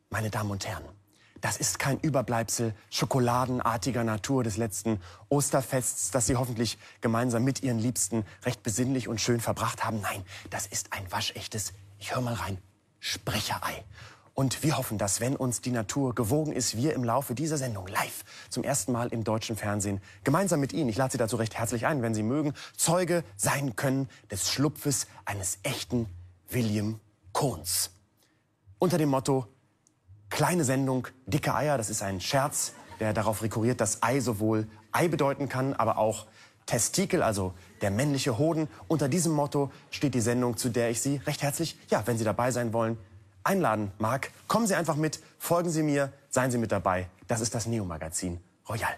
Meine Damen und Herren, das ist kein Überbleibsel schokoladenartiger Natur des letzten Osterfests, das Sie hoffentlich gemeinsam mit Ihren Liebsten recht besinnlich und schön verbracht haben. Nein, das ist ein waschechtes, ich höre mal rein, Sprecherei. Und wir hoffen, dass, wenn uns die Natur gewogen ist, wir im Laufe dieser Sendung live zum ersten Mal im deutschen Fernsehen gemeinsam mit Ihnen, ich lade Sie dazu recht herzlich ein, wenn Sie mögen, Zeuge sein können des Schlupfes eines echten William Kohns. Unter dem Motto kleine Sendung, dicke Eier, das ist ein Scherz, der darauf rekurriert, dass Ei sowohl Ei bedeuten kann, aber auch Testikel, also der männliche Hoden. Unter diesem Motto steht die Sendung, zu der ich Sie recht herzlich, ja, wenn Sie dabei sein wollen, einladen mag. Kommen Sie einfach mit, folgen Sie mir, seien Sie mit dabei. Das ist das Neo-Magazin Royal.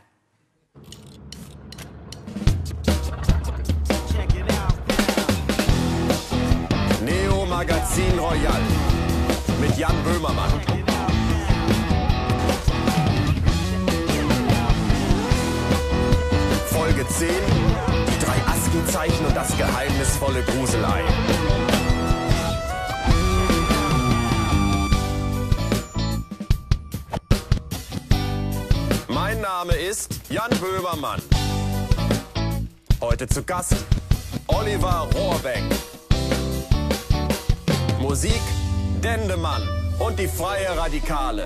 Neo-Magazin Royal mit Jan Böhmermann. Folge 10, die 3 Askenzeichen und das geheimnisvolle Gruselei. Mein Name ist Jan Böhmermann. Heute zu Gast Oliver Rohrbeck. Musik Dendemann und die Freie Radikale.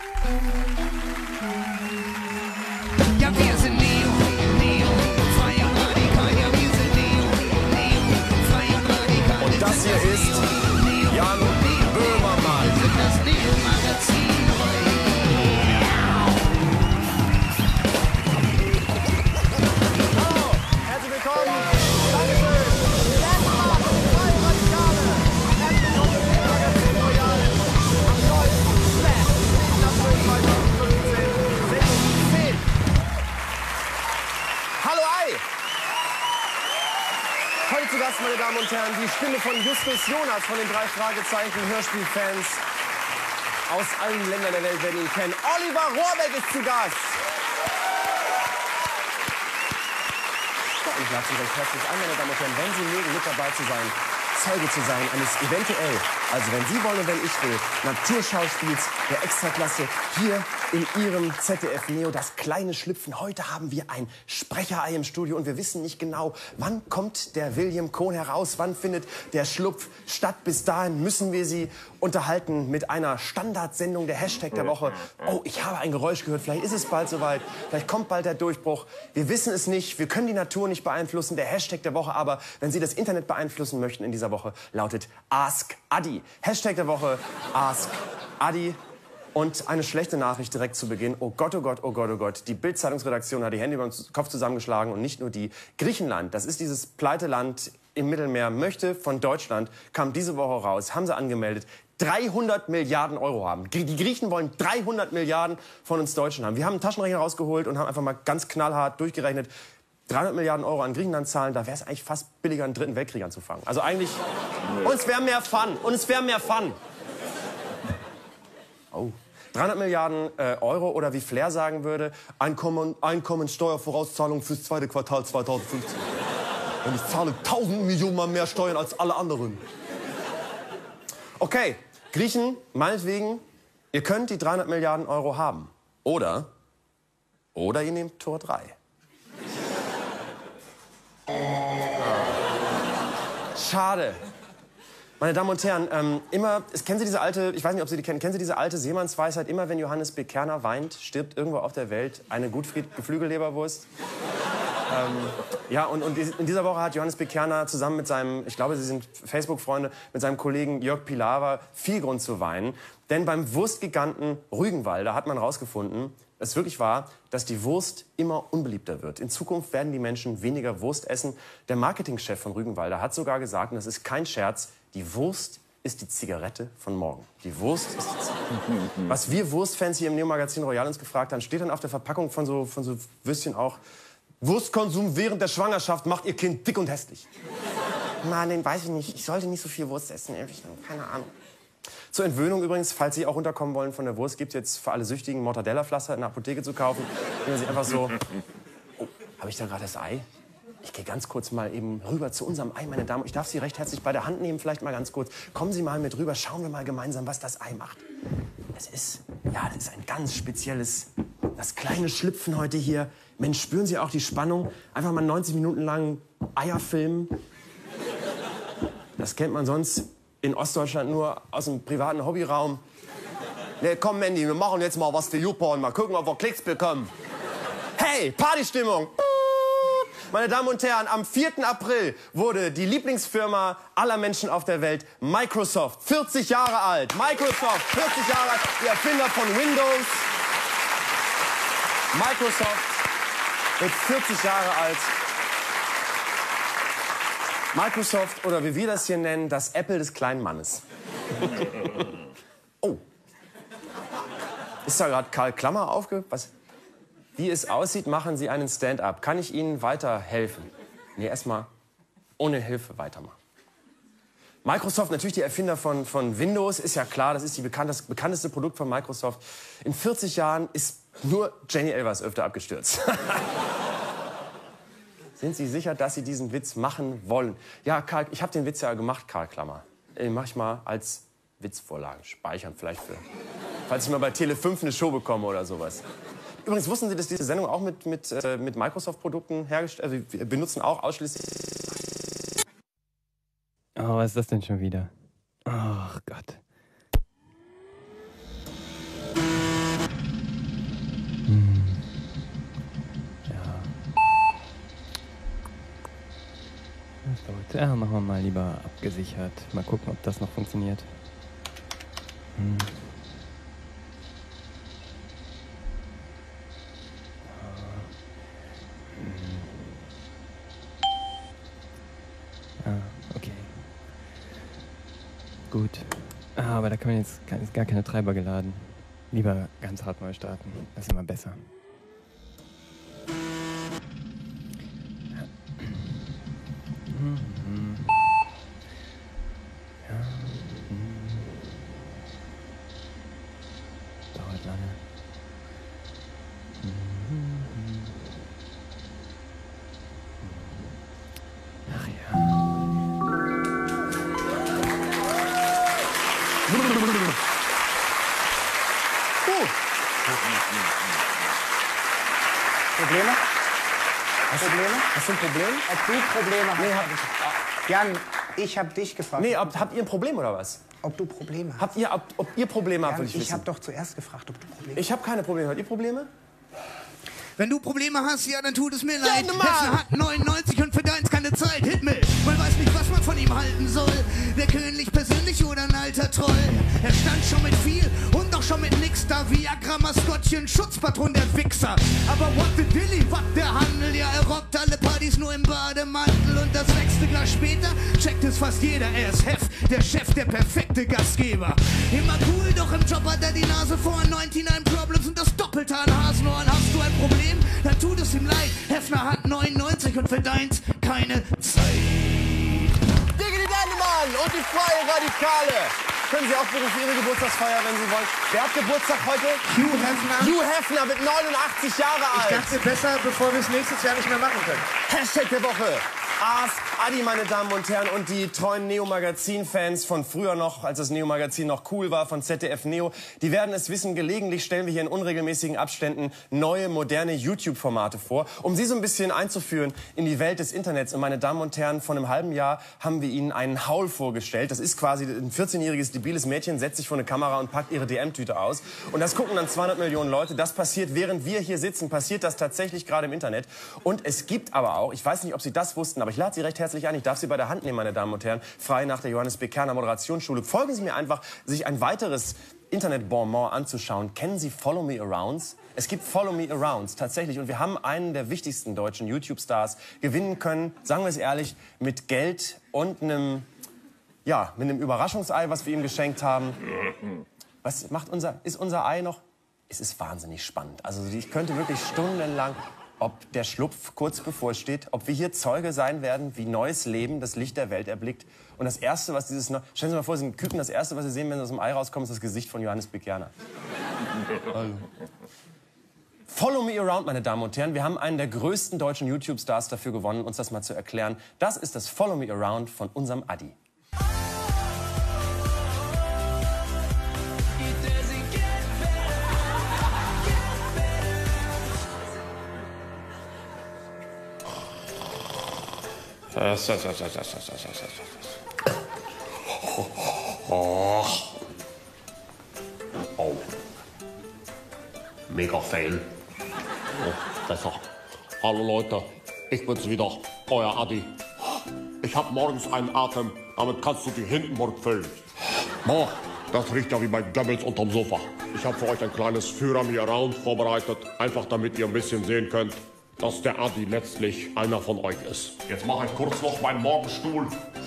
Ja, wir sind Neo, Freie Radikal. Ja, wir sind Neo, Freie Radikal. Und das hier ist Jan Böhmermann. Das Neo-Magazin. Hallo, herzlich willkommen. Dankeschön. Dendemann und die Freie Radikale. Herzlich willkommen im Neo-Magazin Royal. Am 9. März 2015. Sendung 10. Hallo Ei! Heute zu Gast, meine Damen und Herren, die Stimme von Justus Jonas von den 3 Fragezeichen Hörspielfans aus allen Ländern der Welt werden ihn kennen. Oliver Rohrbeck ist zu Gast. Ich lade Sie recht herzlich ein, meine Damen und Herren, wenn Sie mögen, mit dabei zu sein, Zeuge zu sein eines eventuell, also wenn Sie wollen und wenn ich will, Naturschauspiels der Extraklasse hier in Ihrem ZDF Neo, das kleine Schlüpfen. Heute haben wir ein Sprecherei im Studio und wir wissen nicht genau, wann kommt der William Kohn heraus, wann findet der Schlupf statt. Bis dahin müssen wir Sie unterhalten mit einer Standardsendung, der Hashtag der Woche. Oh, ich habe ein Geräusch gehört, vielleicht ist es bald soweit, vielleicht kommt bald der Durchbruch. Wir wissen es nicht, wir können die Natur nicht beeinflussen, der Hashtag der Woche, aber wenn Sie das Internet beeinflussen möchten in dieser Woche, lautet Ask Adi. Hashtag der Woche Ask Adi. Und eine schlechte Nachricht direkt zu Beginn. Oh Gott, oh Gott, oh Gott, oh Gott. Die Bild-Zeitungsredaktion hat die Hände über den Kopf zusammengeschlagen und nicht nur die. Griechenland, das ist dieses Pleiteland im Mittelmeer, möchte von Deutschland, kam diese Woche raus, haben sie angemeldet, 300 Milliarden Euro haben. Die Griechen wollen 300 Milliarden von uns Deutschen haben. Wir haben einen Taschenrechner rausgeholt und haben einfach mal ganz knallhart durchgerechnet, 300 Milliarden Euro an Griechenland zahlen, da wäre es eigentlich fast billiger, einen 3. Weltkrieg anzufangen. Also eigentlich, und es wäre mehr Fun, und es wäre mehr Fun. Oh. 300 Milliarden Euro oder wie Flair sagen würde, Einkommensteuervorauszahlung fürs 2. Quartal 2015. Und ich zahle 1000 Millionen Mal mehr Steuern als alle anderen. Okay, Griechen, meinetwegen, ihr könnt die 300 Milliarden Euro haben. Oder ihr nehmt Tor 3. Schade. Meine Damen und Herren, kennen Sie diese alte, ich weiß nicht, ob Sie die kennen Sie diese alte Seemannsweisheit, immer wenn Johannes B. Kerner weint, stirbt irgendwo auf der Welt eine gut Geflügelleberwurst? Ja, und in dieser Woche hat Johannes B. Kerner zusammen mit seinem, ich glaube, Sie sind Facebook-Freunde, mit seinem Kollegen Jörg Pilawa viel Grund zu weinen. Denn beim Wurstgiganten Rügenwalder hat man herausgefunden, es ist wirklich wahr, dass die Wurst immer unbeliebter wird. In Zukunft werden die Menschen weniger Wurst essen. Der Marketingchef von Rügenwalder hat sogar gesagt, und das ist kein Scherz, die Wurst ist die Zigarette von morgen. Die Wurst ist die Zigarette. Was wir Wurstfans hier im Neo-Magazin Royal uns gefragt haben, steht dann auf der Verpackung von so Würstchen auch, Wurstkonsum während der Schwangerschaft macht ihr Kind dick und hässlich. Mann, den weiß ich nicht. Ich sollte nicht so viel Wurst essen, ehrlich. Keine Ahnung. Zur Entwöhnung übrigens, falls Sie auch runterkommen wollen von der Wurst, gibt es jetzt für alle Süchtigen Mortadella-Pflaster in der Apotheke zu kaufen. Wenn Sie einfach so... Oh, habe ich da gerade das Ei? Ich gehe ganz kurz mal eben rüber zu unserem Ei, meine Damen. Ich darf Sie recht herzlich bei der Hand nehmen, vielleicht mal ganz kurz. Kommen Sie mal mit rüber, schauen wir mal gemeinsam, was das Ei macht. das ist ein ganz spezielles, das kleine Schlüpfen heute hier. Mensch, spüren Sie auch die Spannung? Einfach mal 90 Minuten lang Eier filmen. Das kennt man sonst in Ostdeutschland nur aus dem privaten Hobbyraum. Nee, komm, Mandy, wir machen jetzt mal was für YouPorn. Mal gucken, ob wir Klicks bekommen. Hey, Partystimmung! Meine Damen und Herren, am 4. April wurde die Lieblingsfirma aller Menschen auf der Welt, Microsoft, 40 Jahre alt. Microsoft, 40 Jahre alt, die Erfinder von Windows. Microsoft wird 40 Jahre alt. Microsoft, oder wie wir das hier nennen, das Apple des kleinen Mannes. Oh. Ist da gerade Karl Klammer was? Wie es aussieht, machen Sie einen Stand-up. Kann ich Ihnen weiterhelfen? Nee, erstmal ohne Hilfe weitermachen. Microsoft, natürlich die Erfinder von Windows, ist ja klar, das ist das bekannteste Produkt von Microsoft. In 40 Jahren ist nur Jenny Elvers öfter abgestürzt. Sind Sie sicher, dass Sie diesen Witz machen wollen? Ja, Karl, ich habe den Witz ja gemacht, Karl Klammer. Den mache ich mal als Witzvorlage. Speichern vielleicht falls ich mal bei Tele 5 eine Show bekomme oder sowas. Übrigens, wussten Sie, dass diese Sendung auch mit Microsoft-Produkten hergestellt wird? Also wir benutzen auch ausschließlich... Oh, was ist das denn schon wieder? Ach Gott. Ja. Das dauert. Ja, machen wir mal lieber abgesichert. Mal gucken, ob das noch funktioniert. Okay. Gut. Aber da kann man jetzt gar keine Treiber geladen. Lieber ganz hart neu starten. Das ist immer besser. Ja. Dauert lange. Ach ja. Probleme? Hast du ein Problem? Ob du Probleme hast? Nee, hab ich. Jan, ich hab dich gefragt. Nee, habt ihr ein Problem oder was? Ob du Probleme hast. Ob ihr Probleme habt, Jan, will ich wissen. ich hab doch zuerst gefragt, ob du Probleme hast. Ich habe keine Probleme. Habt ihr Probleme? Wenn du Probleme hast, ja, dann tut es mir leid. Mann! Hefner hat 99 und für deins keine Zeit. Hitmill, man weiß nicht, was man von ihm halten soll. Der König persönlich oder ein alter Troll? Er stand schon mit viel und doch schon mit nix da. Viagra, Maskottchen, Schutzpatron, der Wichser. Aber what the dilly, what der Handel? Ja, er rockt alle Partys nur im Bademantel. Und das 6. Glas später checkt es fast jeder. Er ist Hef, der Chef, der perfekte Gastgeber. Immer cool, doch im Job hat er die Nase vor. 99 Problems und das Doppelte an Hasenohren. Hast du ein Problem? Dann tut es ihm leid. Hefner hat 99 und für deins keine Zeit. Diggity Dandemann und die Freie Radikale. Können Sie aufrufen für Ihre Geburtstagsfeier, wenn Sie wollen. Wer hat Geburtstag heute? Hugh Hefner. Hugh Hefner mit 89 Jahre alt. Ich dachte besser, bevor wir es nächstes Jahr nicht mehr machen können. Hashtag der Woche. Ask Adi, meine Damen und Herren, und die treuen Neo-Magazin-Fans von früher noch, als das Neo-Magazin noch cool war, von ZDF Neo, die werden es wissen, gelegentlich stellen wir hier in unregelmäßigen Abständen neue, moderne YouTube-Formate vor, um Sie so ein bisschen einzuführen in die Welt des Internets. Und meine Damen und Herren, vor einem halben Jahr haben wir Ihnen einen Haul vorgestellt. Das ist quasi ein 14-jähriges, debiles Mädchen, setzt sich vor eine Kamera und packt ihre DM-Tüte aus. Und das gucken dann 200 Millionen Leute. Das passiert, während wir hier sitzen, passiert das tatsächlich gerade im Internet. Und es gibt aber auch, ich weiß nicht, ob Sie das wussten, aber ich lade Sie recht herzlich ein. Ich darf Sie bei der Hand nehmen, meine Damen und Herren, frei nach der Johannes B. Kerner Moderationsschule. Folgen Sie mir einfach, sich ein weiteres Internet-Bonbon anzuschauen. Kennen Sie Follow Me Arounds? Es gibt Follow Me Arounds, tatsächlich. Und wir haben einen der wichtigsten deutschen YouTube-Stars gewinnen können, sagen wir es ehrlich, mit Geld und mit einem Überraschungsei, was wir ihm geschenkt haben. Was macht ist unser Ei noch? Es ist wahnsinnig spannend. Also ich könnte wirklich stundenlang, ob der Schlupf kurz bevorsteht, ob wir hier Zeuge sein werden, wie neues Leben das Licht der Welt erblickt. Und das Erste, was stellen Sie sich mal vor, Sie sind ein Küken, das Erste, was Sie sehen, wenn Sie aus dem Ei rauskommen, ist das Gesicht von Johannes B. Kerner. Hallo. Follow Me Around, meine Damen und Herren. Wir haben einen der größten deutschen YouTube-Stars dafür gewonnen, uns das mal zu erklären. Das ist das Follow Me Around von unserem Adi. It doesn't get Oh. Oh. Mega fail. Oh, besser. Hallo Leute, ich bin's wieder, euer Adi. Ich hab morgens einen Atem, damit kannst du die Hindenburg füllen. Boah, das riecht ja wie bei Goebbels unterm Sofa. Ich habe für euch ein kleines Führer Me Around vorbereitet, einfach damit ihr ein bisschen sehen könnt, dass der Adi letztlich einer von euch ist. Jetzt mache ich kurz noch meinen Morgenstuhl.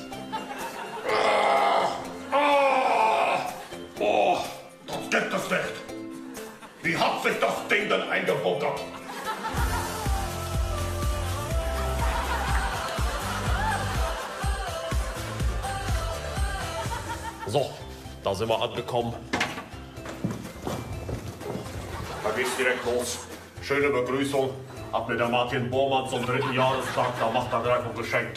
Oh, das gibt es nicht. Wie hat sich das Ding denn eingebunkert? So, da sind wir angekommen. Da geht's direkt los. Schöne Begrüßung. Hat mir der Martin Bormann zum 3. Jahrestag der Machtergreifung geschenkt.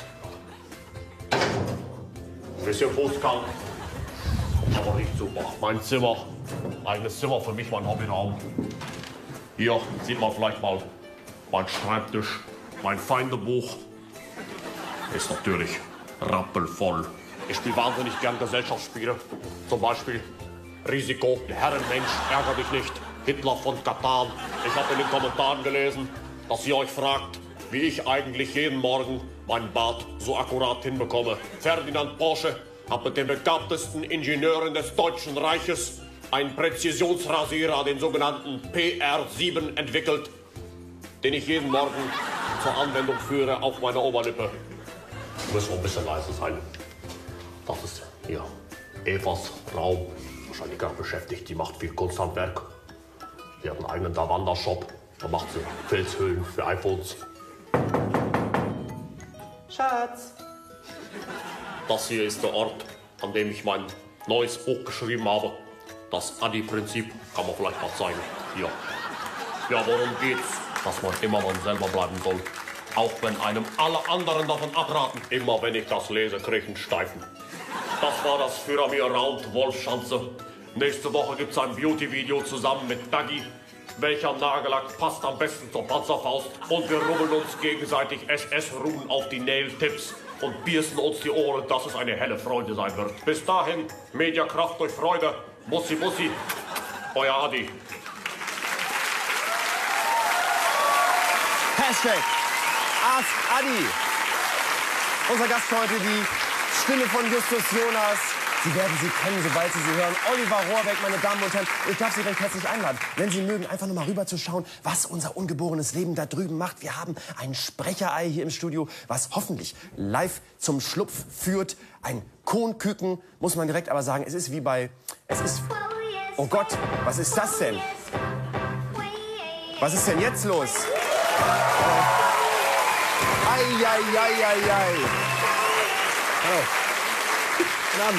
Bisschen Fußgang. Aber nicht super. Mein Zimmer. Eigenes Zimmer für mich, mein Hobbyraum. Hier sieht man vielleicht mal mein Schreibtisch, mein Feindebuch. Ist natürlich rappelvoll. Ich spiele wahnsinnig gern Gesellschaftsspiele. Zum Beispiel Risiko, der Herrenmensch, ärger dich nicht. Hitler von Katan. Ich habe in den Kommentaren gelesen, dass ihr euch fragt, wie ich eigentlich jeden Morgen meinen Bart so akkurat hinbekomme. Ferdinand Porsche hat mit den begabtesten Ingenieuren des Deutschen Reiches einen Präzisionsrasierer, den sogenannten PR7, entwickelt, den ich jeden Morgen zur Anwendung führe auf meiner Oberlippe. Müssen wir ein bisschen leise sein. Das ist hier Evas Raum. Wahrscheinlich gerade beschäftigt, die macht viel Kunsthandwerk. Sie hat einen eigenen Davanda-Shop. Da macht sie Filzhüllen für iPhones. Schatz. Das hier ist der Ort, an dem ich mein neues Buch geschrieben habe. Das Adi-Prinzip kann man vielleicht mal zeigen. Hier. Ja, worum geht's? Dass man immer man selber bleiben soll. Auch wenn einem alle anderen davon abraten. Immer wenn ich das lese, krieg ich einen Steifen. Das war das Führer Me Around Wolfschanze. Nächste Woche gibt's ein Beauty-Video zusammen mit Dagi. Welcher Nagellack passt am besten zur Panzerfaust? Und wir rubbeln uns gegenseitig SS-Ruhen auf die Nail-Tips und piercen uns die Ohren, dass es eine helle Freude sein wird. Bis dahin, Mediakraft durch Freude. Bussi, Bussi. Euer Adi. Hashtag Ask Adi. Unser Gast heute, die Stimme von Justus Jonas. Sie werden sie kennen, sobald Sie sie hören. Oliver Rohrbeck, meine Damen und Herren. Ich darf Sie recht herzlich einladen, wenn Sie mögen, einfach nur mal rüber zu schauen, was unser ungeborenes Leben da drüben macht. Wir haben ein Sprecherei hier im Studio, was hoffentlich live zum Schlupf führt. Ein Kohnküken, muss man direkt aber sagen. Es ist wie bei... Oh Gott, was ist das denn? Was ist denn jetzt los? Ei. Hallo. Guten Abend.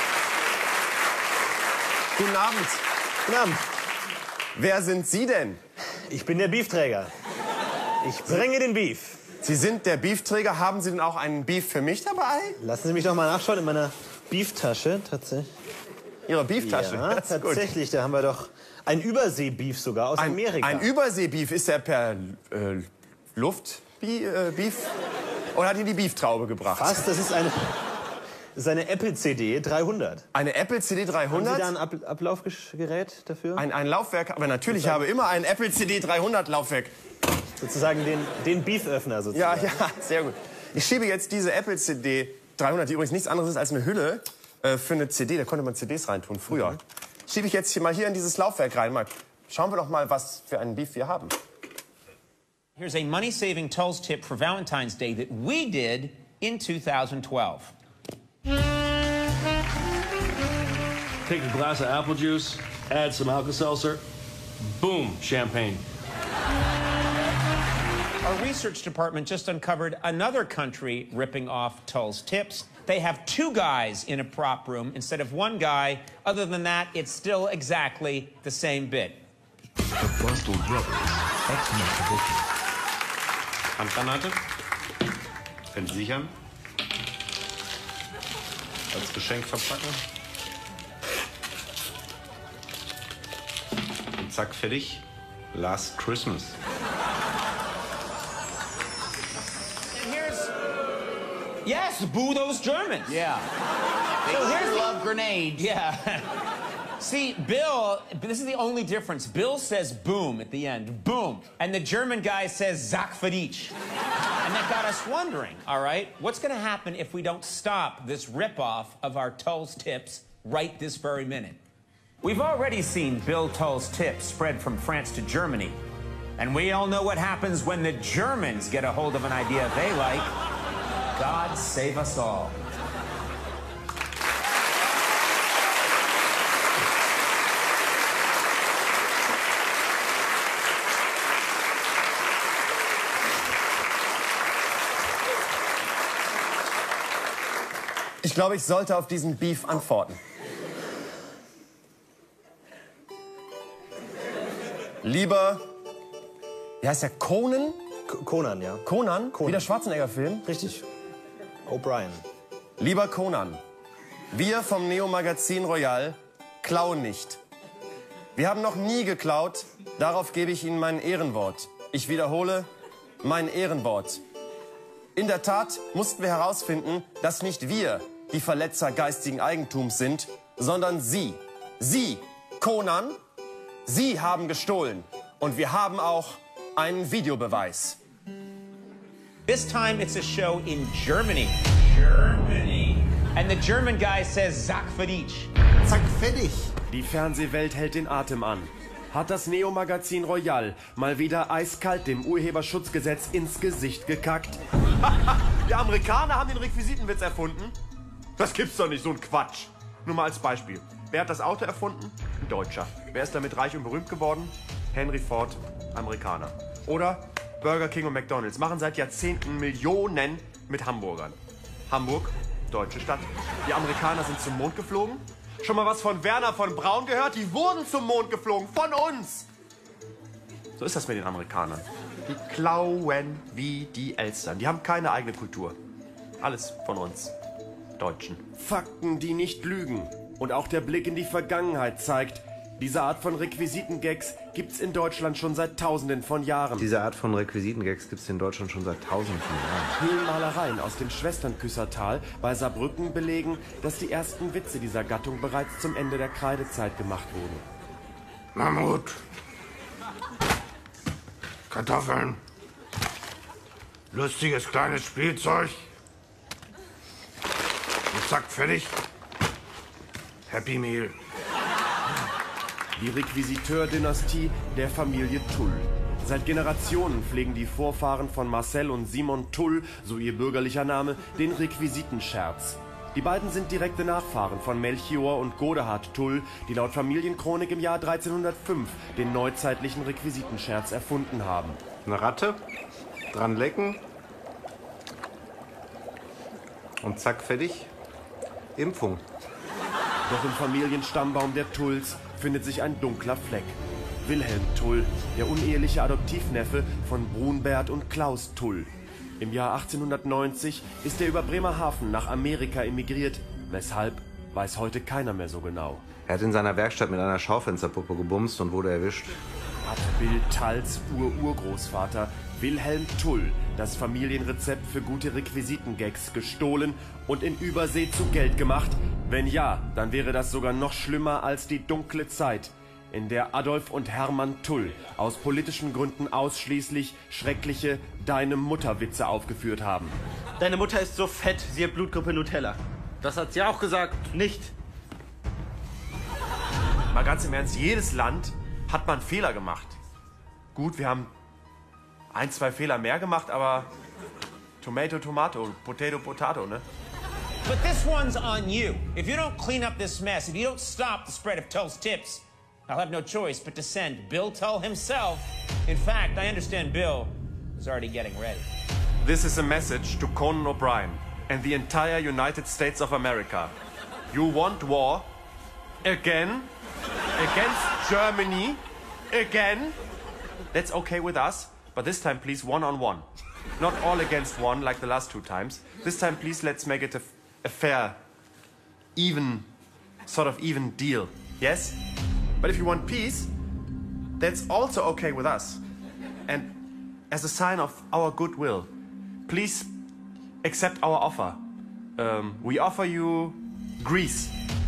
Guten Abend. Guten Abend. Wer sind Sie denn? Ich bin der Beefträger. Ich bringe den Beef. Sie sind der Beefträger. Haben Sie denn auch einen Beef für mich dabei? Lassen Sie mich doch mal nachschauen in meiner Beeftasche. Tatsächlich. Ihre Beeftasche? Ja, tatsächlich. Da haben wir doch ein Übersee-Beef sogar aus Amerika. Ein Übersee-Beef. Ist der per Luft-Beef? Oder hat ihn die Beeftraube gebracht? Was? Das ist eine Apple-CD 300. Eine Apple-CD 300? Haben Sie da ein Ablaufgerät dafür? Ein Laufwerk, aber natürlich, ich habe immer ein Apple-CD 300 Laufwerk. Sozusagen den Beef-Öffner sozusagen. Ja, sehr gut. Ich schiebe jetzt diese Apple-CD 300, die übrigens nichts anderes ist als eine Hülle für eine CD. Da konnte man CDs reintun, früher. Schiebe ich jetzt hier in dieses Laufwerk rein. Mal, schauen wir doch mal, was für einen Beef wir haben. Here's a money-saving Tulls tip for Valentine's Day that we did in 2012. Take a glass of apple juice, add some Alka-Seltzer, boom, champagne. Our research department just uncovered another country ripping off Tulls tips. They have 2 guys in a prop room instead of 1 guy. Other than that, it's still exactly the same bit. The Bustle Brothers Ex-Master Handgranate. Können Sie sichern. Als Geschenk verpacken. Und zack, fertig. Last Christmas. Yes, boo those Germans. Yeah. They love grenades. Yeah. See, Bill, this is the only difference. Bill says boom at the end, boom. And the German guy says Zak für dich. And that got us wondering, all right, what's going to happen if we don't stop this ripoff of our Tull's Tips right this very minute? We've already seen Bill Tull's tips spread from France to Germany. And we all know what happens when the Germans get a hold of an idea they like. God save us all. Ich glaube, ich sollte auf diesen Beef antworten. Lieber, wie heißt der, Conan? Conan, ja. Conan? Wie der Schwarzenegger-Film? Richtig. O'Brien. Lieber Conan, wir vom Neo-Magazin Royal klauen nicht. Wir haben noch nie geklaut, darauf gebe ich Ihnen mein Ehrenwort. Ich wiederhole, mein Ehrenwort. In der Tat mussten wir herausfinden, dass nicht wir die Verletzer geistigen Eigentums sind, sondern Sie. Sie, Conan, Sie haben gestohlen. Und wir haben auch einen Videobeweis. This time it's a show in Germany. Germany. And the German guy says Zak für dich. Zack, fertig. Die Fernsehwelt hält den Atem an. Hat das Neo-Magazin Royal mal wieder eiskalt dem Urheberschutzgesetz ins Gesicht gekackt? Die Amerikaner haben den Requisitenwitz erfunden? Das gibt's doch nicht, so ein Quatsch. Nur mal als Beispiel. Wer hat das Auto erfunden? Ein Deutscher. Wer ist damit reich und berühmt geworden? Henry Ford, Amerikaner. Oder Burger King und McDonald's machen seit Jahrzehnten Millionen mit Hamburgern. Hamburg, deutsche Stadt. Die Amerikaner sind zum Mond geflogen. Schon mal was von Werner von Braun gehört? Die wurden zum Mond geflogen, von uns. So ist das mit den Amerikanern. Die klauen wie die Elstern. Die haben keine eigene Kultur. Alles von uns Deutschen. Fakten, die nicht lügen. Und auch der Blick in die Vergangenheit zeigt, diese Art von Requisitengags gibt's in Deutschland schon seit Tausenden von Jahren. Diese Art von Requisitengags gibt es in Deutschland schon seit Tausenden von Jahren. Höhlenmalereien aus dem Schwesternküssertal bei Saarbrücken belegen, dass die ersten Witze dieser Gattung bereits zum Ende der Kreidezeit gemacht wurden. Mammut. Kartoffeln. Lustiges kleines Spielzeug. Und zack, fertig. Happy Meal. Die Requisiteur-Dynastie der Familie Tull. Seit Generationen pflegen die Vorfahren von Marcel und Simon Tull, so ihr bürgerlicher Name, den Requisitenscherz. Die beiden sind direkte Nachfahren von Melchior und Godehard Tull, die laut Familienchronik im Jahr 1305 den neuzeitlichen Requisitenscherz erfunden haben. Eine Ratte, dran lecken und zack, fertig. Impfung. Doch im Familienstammbaum der Tulls findet sich ein dunkler Fleck. Wilhelm Tull, der uneheliche Adoptivneffe von Brunbert und Klaus Tull. Im Jahr 1890 ist er über Bremerhaven nach Amerika emigriert. Weshalb, weiß heute keiner mehr so genau. Er hat in seiner Werkstatt mit einer Schaufensterpuppe gebumst und wurde erwischt. Hat Bill Talls Urgroßvater Wilhelm Tull das Familienrezept für gute Requisitengags gestohlen und in Übersee zu Geld gemacht? Wenn ja, dann wäre das sogar noch schlimmer als die dunkle Zeit, in der Adolf und Hermann Tull aus politischen Gründen ausschließlich schreckliche Deine-Mutter-Witze aufgeführt haben. Deine Mutter ist so fett, sie hat Blutgruppe Nutella. Das hat sie auch gesagt, nicht. Mal ganz im Ernst, jedes Land hat man Fehler gemacht. Gut, wir haben 1, 2 Fehler mehr gemacht, aber Tomato, Tomato, Potato, Potato, ne? But this one's on you. If you don't clean up this mess, if you don't stop the spread of Tull's tips, I'll have no choice but to send Bill Tull himself. In fact, I understand Bill is already getting ready. This is a message to Conan O'Brien and the entire United States of America. You want war? Again? Against Germany? Again? That's okay with us, but this time please one-on-one. Not all against one like the last 2 times. This time please let's make it a fair, even, sort of even deal. Yes? But if you want peace, that's also okay with us. And as a sign of our goodwill, please accept our offer. We offer you Greece.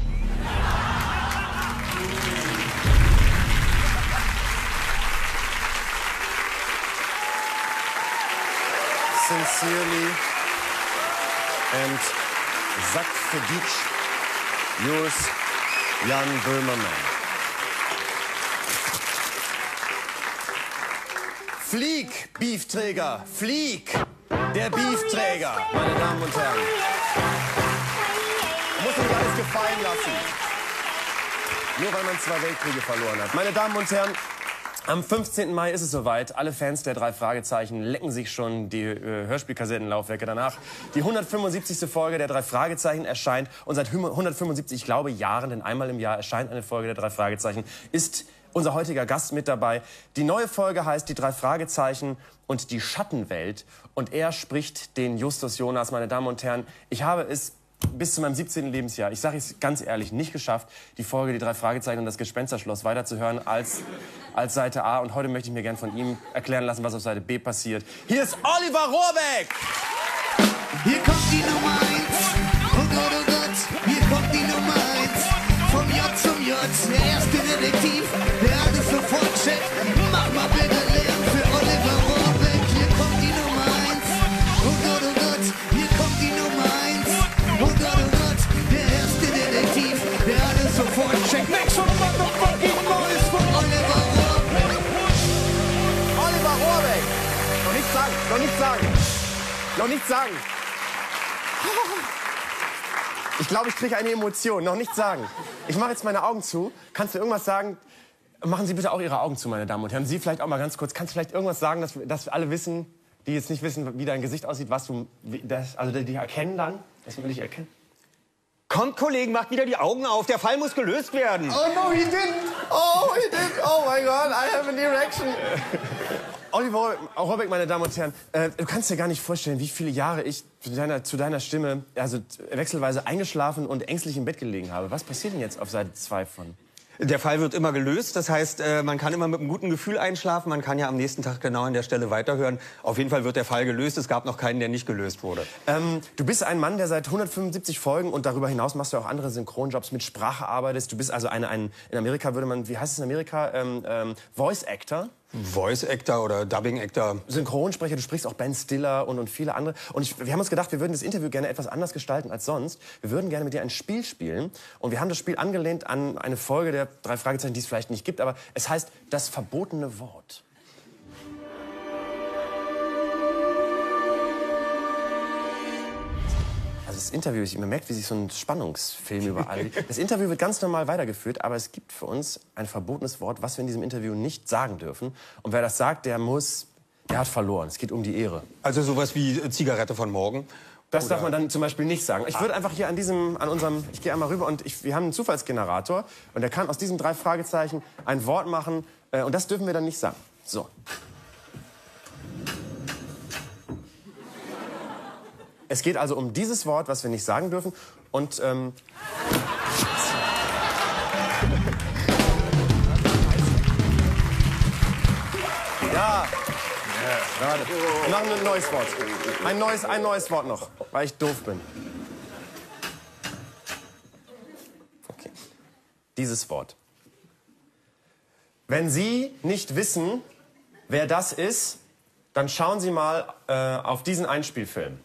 Sincerely and Sack für Ditsch, yours, Jan Böhmermann. Flieg, Beefträger, flieg! Der Beefträger, meine Damen und Herren. Man muss nicht alles gefallen lassen. Nur weil man 2 Weltkriege verloren hat. Meine Damen und Herren, am 15. Mai ist es soweit. Alle Fans der 3 Fragezeichen lecken sich schon die Hörspielkassettenlaufwerke danach. Die 175. Folge der 3 Fragezeichen erscheint. Und seit 175, ich glaube, Jahren, denn einmal im Jahr erscheint eine Folge der 3 Fragezeichen, ist unser heutiger Gast mit dabei. Die neue Folge heißt Die 3 Fragezeichen und die Schattenwelt. Und er spricht den Justus Jonas, meine Damen und Herren. Ich habe es bis zu meinem 17. Lebensjahr, ich sage es ganz ehrlich, nicht geschafft, die Folge Die 3 Fragezeichen und das Gespensterschloss weiterzuhören als Seite A. Und heute möchte ich mir gern von ihm erklären lassen, was auf Seite B passiert. Hier ist Oliver Rohrbeck! Hier kommt die Nummer 1. Oh Gott, oh Gott, hier kommt die Nummer 1. Vom J zum J, der erste Detektiv, der alles sofort checkt. Mach mal bitte Lärm für Oliver Rohrbeck. Hier kommt die Nummer 1. Oh Gott, hier kommt die Nummer 1. Oh Gott, der erste Detektiv, der alles sofort checkt. Make some motherfucking noise von Oliver Rohrbeck. Oliver Rohrbeck! Noch nichts sagen, noch nichts sagen. Noch nichts sagen. Ich glaube, ich kriege eine Emotion. Noch nichts sagen. Ich mache jetzt meine Augen zu. Kannst du irgendwas sagen? Machen Sie bitte auch Ihre Augen zu, meine Damen und Herren. Sie vielleicht auch mal ganz kurz. Kannst du vielleicht irgendwas sagen, dass alle wissen, die jetzt nicht wissen, wie dein Gesicht aussieht, was du, also die erkennen dann, dass man dich erkennt? Kommt, Kollegen, macht wieder die Augen auf. Der Fall muss gelöst werden. Oh no, he didn't. Oh, he didn't. Oh my God, I have an erection. Oliver Rohrbeck, meine Damen und Herren, du kannst dir gar nicht vorstellen, wie viele Jahre ich zu deiner Stimme, also wechselweise eingeschlafen und ängstlich im Bett gelegen habe. Was passiert denn jetzt auf Seite 2 von? Der Fall wird immer gelöst, das heißt, man kann immer mit einem guten Gefühl einschlafen, man kann ja am nächsten Tag genau an der Stelle weiterhören. Auf jeden Fall wird der Fall gelöst, es gab noch keinen, der nicht gelöst wurde. Du bist ein Mann, der seit 175 Folgen und darüber hinaus machst du auch andere Synchronjobs, mit Sprache arbeitest. Du bist also in Amerika würde man, wie heißt es in Amerika, Voice Actor. Voice Actor oder Dubbing Actor. Synchronsprecher, du sprichst auch Ben Stiller und viele andere. Und wir haben uns gedacht, wir würden das Interview gerne etwas anders gestalten als sonst. Wir würden gerne mit dir ein Spiel spielen. Und wir haben das Spiel angelehnt an eine Folge der 3 Fragezeichen, die es vielleicht nicht gibt. Aber es heißt Das verbotene Wort. Also das Interview, man merkt, wie sich so ein Spannungsfilm überall. Das Interview wird ganz normal weitergeführt, aber es gibt für uns ein verbotenes Wort, was wir in diesem Interview nicht sagen dürfen. Und wer das sagt, der hat verloren. Es geht um die Ehre. Also sowas wie Zigarette von morgen? Das darf man dann zum Beispiel nicht sagen. Ich würde einfach hier ich gehe einmal rüber und wir haben einen Zufallsgenerator und der kann aus diesen 3 Fragezeichen ein Wort machen und das dürfen wir dann nicht sagen. So. Es geht also um dieses Wort, was wir nicht sagen dürfen. Und ja, gerade. Wir machen ein neues Wort. Ein neues Wort noch, weil ich doof bin. Okay. Dieses Wort. Wenn Sie nicht wissen, wer das ist, dann schauen Sie mal auf diesen Einspielfilm.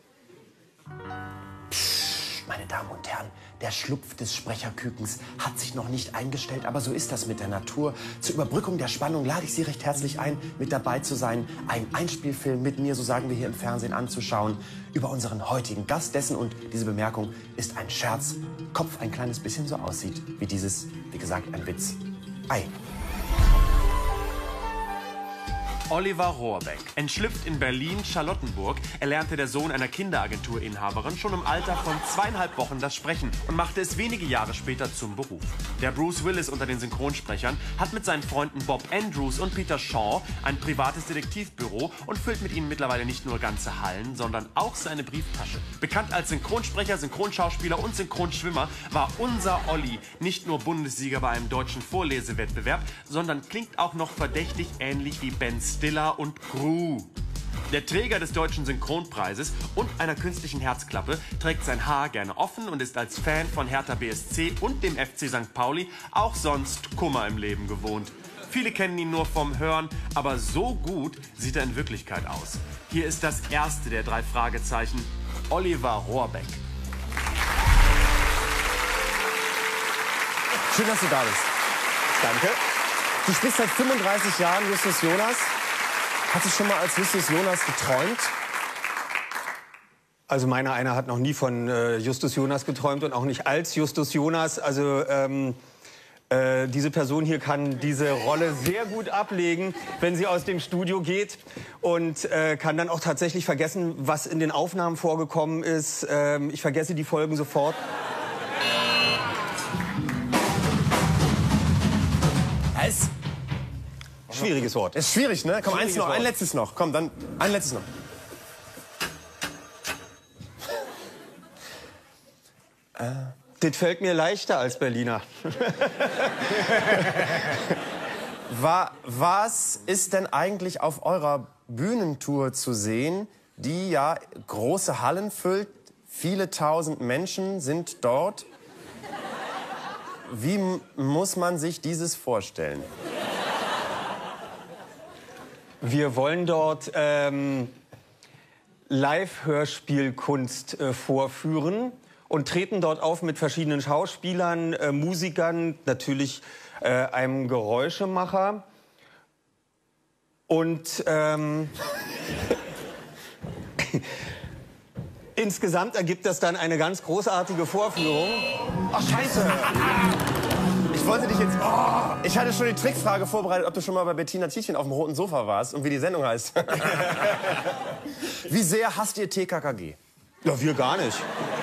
Psst, meine Damen und Herren, der Schlupf des Sprecherkükens hat sich noch nicht eingestellt, aber so ist das mit der Natur. Zur Überbrückung der Spannung lade ich Sie recht herzlich ein, mit dabei zu sein, einen Einspielfilm mit mir, so sagen wir hier im Fernsehen, anzuschauen, über unseren heutigen Gast, dessen, und diese Bemerkung ist ein Scherz, Kopf ein kleines bisschen so aussieht wie dieses, wie gesagt, ein Witz. Ei. Oliver Rohrbeck entschlüpft in Berlin-Charlottenburg. Er lernte der Sohn einer Kinderagenturinhaberin schon im Alter von 2,5 Wochen das Sprechen und machte es wenige Jahre später zum Beruf. Der Bruce Willis unter den Synchronsprechern hat mit seinen Freunden Bob Andrews und Peter Shaw ein privates Detektivbüro und füllt mit ihnen mittlerweile nicht nur ganze Hallen, sondern auch seine Brieftasche. Bekannt als Synchronsprecher, Synchronschauspieler und Synchronschwimmer war unser Olli nicht nur Bundessieger bei einem deutschen Vorlesewettbewerb, sondern klingt auch noch verdächtig ähnlich wie Ben Stiller und Gru. Der Träger des Deutschen Synchronpreises und einer künstlichen Herzklappe trägt sein Haar gerne offen und ist als Fan von Hertha BSC und dem FC St. Pauli auch sonst Kummer im Leben gewohnt. Viele kennen ihn nur vom Hören, aber so gut sieht er in Wirklichkeit aus. Hier ist das erste der 3 Fragezeichen, Oliver Rohrbeck. Schön, dass du da bist. Danke. Du spielst seit 35 Jahren Justus Jonas. Hast du schon mal als Justus Jonas geträumt? Also meiner einer hat noch nie von Justus Jonas geträumt und auch nicht als Justus Jonas. Also diese Person hier kann diese Rolle sehr gut ablegen, wenn sie aus dem Studio geht und kann dann auch tatsächlich vergessen, was in den Aufnahmen vorgekommen ist. Ich vergesse die Folgen sofort. Schwieriges Wort. Ist schwierig, ne? Komm, eins noch, ein letztes noch. Komm, dann ein letztes noch. Das fällt mir leichter als Berliner. Was ist denn eigentlich auf eurer Bühnentour zu sehen, die ja große Hallen füllt? Viele tausend Menschen sind dort. Wie muss man sich dieses vorstellen? Wir wollen dort Live-Hörspielkunst vorführen und treten dort auf mit verschiedenen Schauspielern, Musikern, natürlich einem Geräuschemacher. Und insgesamt ergibt das dann eine ganz großartige Vorführung. Ach, scheiße! Ich wollte dich jetzt... Oh, ich hatte schon die Trickfrage vorbereitet, ob du schon mal bei Bettina Tietjen auf dem roten Sofa warst und wie die Sendung heißt. Wie sehr hasst ihr TKKG? Ja, wir gar nicht.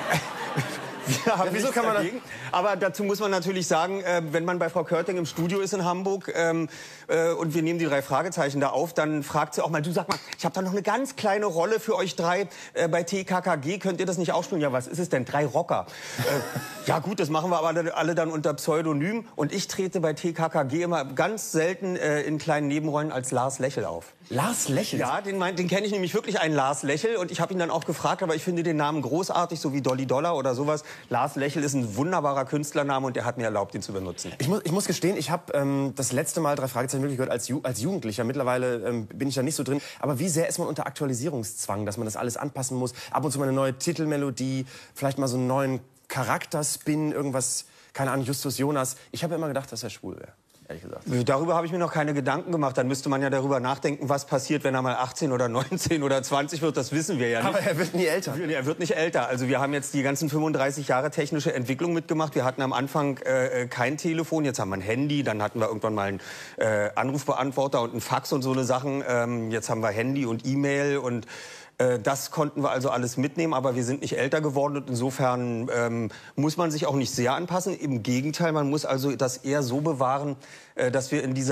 Wir haben wieso nichts kann man dagegen. Aber dazu muss man natürlich sagen, wenn man bei Frau Körting im Studio ist in Hamburg und wir nehmen die 3 Fragezeichen da auf, dann fragt sie auch mal, du sag mal, ich habe da noch eine ganz kleine Rolle für euch 3 bei TKKG, könnt ihr das nicht ausspielen? Ja, was ist es denn? 3 Rocker. Ja gut, das machen wir aber alle dann unter Pseudonym und ich trete bei TKKG immer ganz selten in kleinen Nebenrollen als Lars Lechel auf. Lars Lechel? Ja, den kenne ich nämlich wirklich, einen Lars Lechel. Und ich habe ihn dann auch gefragt, aber ich finde den Namen großartig, so wie Dolly Dollar oder sowas. Lars Lechel ist ein wunderbarer Künstlername und er hat mir erlaubt, ihn zu benutzen. Ich muss gestehen, ich habe das letzte Mal 3 Fragezeichen wirklich gehört als Jugendlicher. Mittlerweile bin ich da nicht so drin. Aber wie sehr ist man unter Aktualisierungszwang, dass man das alles anpassen muss? Ab und zu mal eine neue Titelmelodie, vielleicht mal so einen neuen Charakterspin, irgendwas, keine Ahnung, Justus Jonas. Ich habe immer gedacht, dass er schwul wäre. Ehrlich gesagt. Darüber habe ich mir noch keine Gedanken gemacht. Dann müsste man ja darüber nachdenken, was passiert, wenn er mal 18 oder 19 oder 20 wird. Das wissen wir ja nicht. Aber er wird nie älter. Er wird nicht älter. Also wir haben jetzt die ganzen 35 Jahre technische Entwicklung mitgemacht. Wir hatten am Anfang kein Telefon, jetzt haben wir ein Handy. Dann hatten wir irgendwann mal einen Anrufbeantworter und einen Fax und so eine Sachen. Jetzt haben wir Handy und E-Mail und das konnten wir also alles mitnehmen, aber wir sind nicht älter geworden und insofern muss man sich auch nicht sehr anpassen. Im Gegenteil, man muss also das eher so bewahren, dass wir in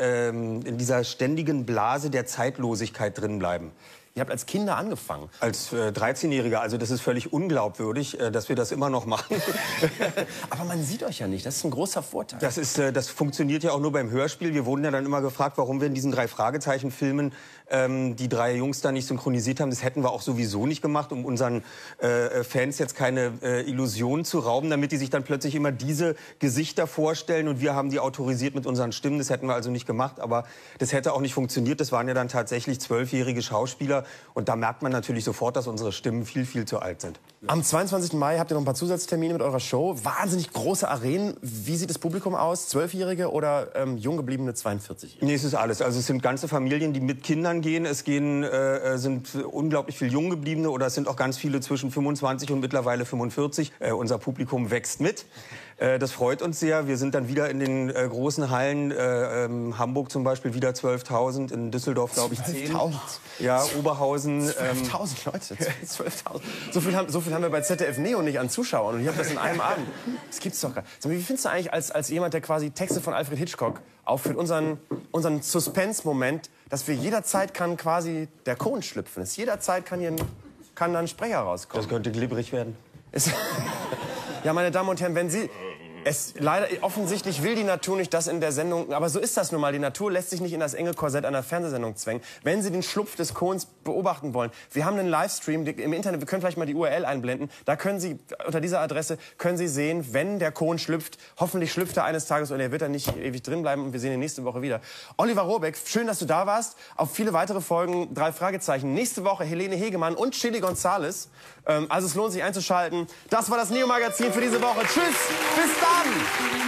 dieser ständigen Blase der Zeitlosigkeit drin bleiben. Ihr habt als Kinder angefangen? Als 13-Jähriger. Also das ist völlig unglaubwürdig, dass wir das immer noch machen. Aber man sieht euch ja nicht. Das ist ein großer Vorteil. Das funktioniert ja auch nur beim Hörspiel. Wir wurden ja dann immer gefragt, warum wir in diesen 3 Fragezeichen-Filmen die 3 Jungs da nicht synchronisiert haben. Das hätten wir auch sowieso nicht gemacht, um unseren Fans jetzt keine Illusion zu rauben, damit die sich dann plötzlich immer diese Gesichter vorstellen und wir haben die autorisiert mit unseren Stimmen. Das hätten wir also nicht gemacht, aber das hätte auch nicht funktioniert. Das waren ja dann tatsächlich 12-jährige Schauspieler und da merkt man natürlich sofort, dass unsere Stimmen viel, viel zu alt sind. Am 22. Mai habt ihr noch ein paar Zusatztermine mit eurer Show. Wahnsinnig große Arenen. Wie sieht das Publikum aus? 12-Jährige oder jung gebliebene 42-Jährige? Nee, es ist alles. Also es sind ganze Familien, die mit Kindern gehen. Es sind unglaublich viele jung gebliebene oder es sind auch ganz viele zwischen 25 und mittlerweile 45. Unser Publikum wächst mit. Das freut uns sehr. Wir sind dann wieder in den großen Hallen. Hamburg zum Beispiel wieder 12.000. In Düsseldorf, glaube ich, 10. 12.000? Ja, Oberhausen. 12.000 Leute. 12.000. So viel haben wir bei ZDF Neo nicht an Zuschauern. Und ich habe das in einem Abend. Das gibt's doch gar nicht. Wie findest du eigentlich als jemand, der quasi Texte von Alfred Hitchcock aufführt, unseren Suspense-Moment, dass wir jederzeit kann quasi der Kohn schlüpfen ist. Jederzeit kann dann ein Sprecher rauskommen. Das könnte glibberig werden. Ja, meine Damen und Herren, wenn Sie... Leider, offensichtlich will die Natur nicht das in der Sendung, aber so ist das nun mal. Die Natur lässt sich nicht in das enge Korsett einer Fernsehsendung zwängen. Wenn Sie den Schlupf des Kohns beobachten wollen, wir haben einen Livestream im Internet, wir können vielleicht mal die URL einblenden, da können Sie, unter dieser Adresse, können Sie sehen, wenn der Kohn schlüpft. Hoffentlich schlüpft er eines Tages oder er wird dann nicht ewig drin bleiben und wir sehen ihn nächste Woche wieder. Oliver Rohrbeck, schön, dass du da warst. Auf viele weitere Folgen 3 Fragezeichen. Nächste Woche Helene Hegemann und Chili Gonzales. Also es lohnt sich einzuschalten. Das war das Neo-Magazin für diese Woche. Tschüss, bis dann!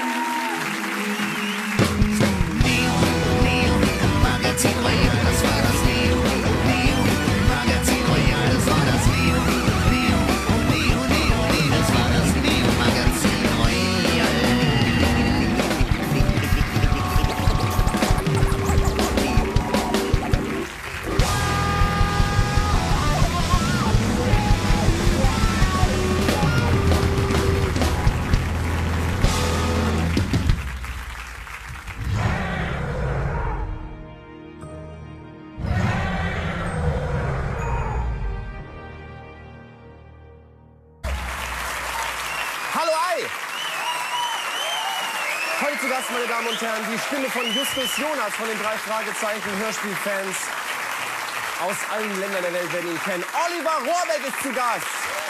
Heute zu Gast, meine Damen und Herren, die Stimme von Justus Jonas von den 3 Fragezeichen Hörspielfans aus allen Ländern der Welt werden ihn kennen. Oliver Rohrbeck ist zu Gast.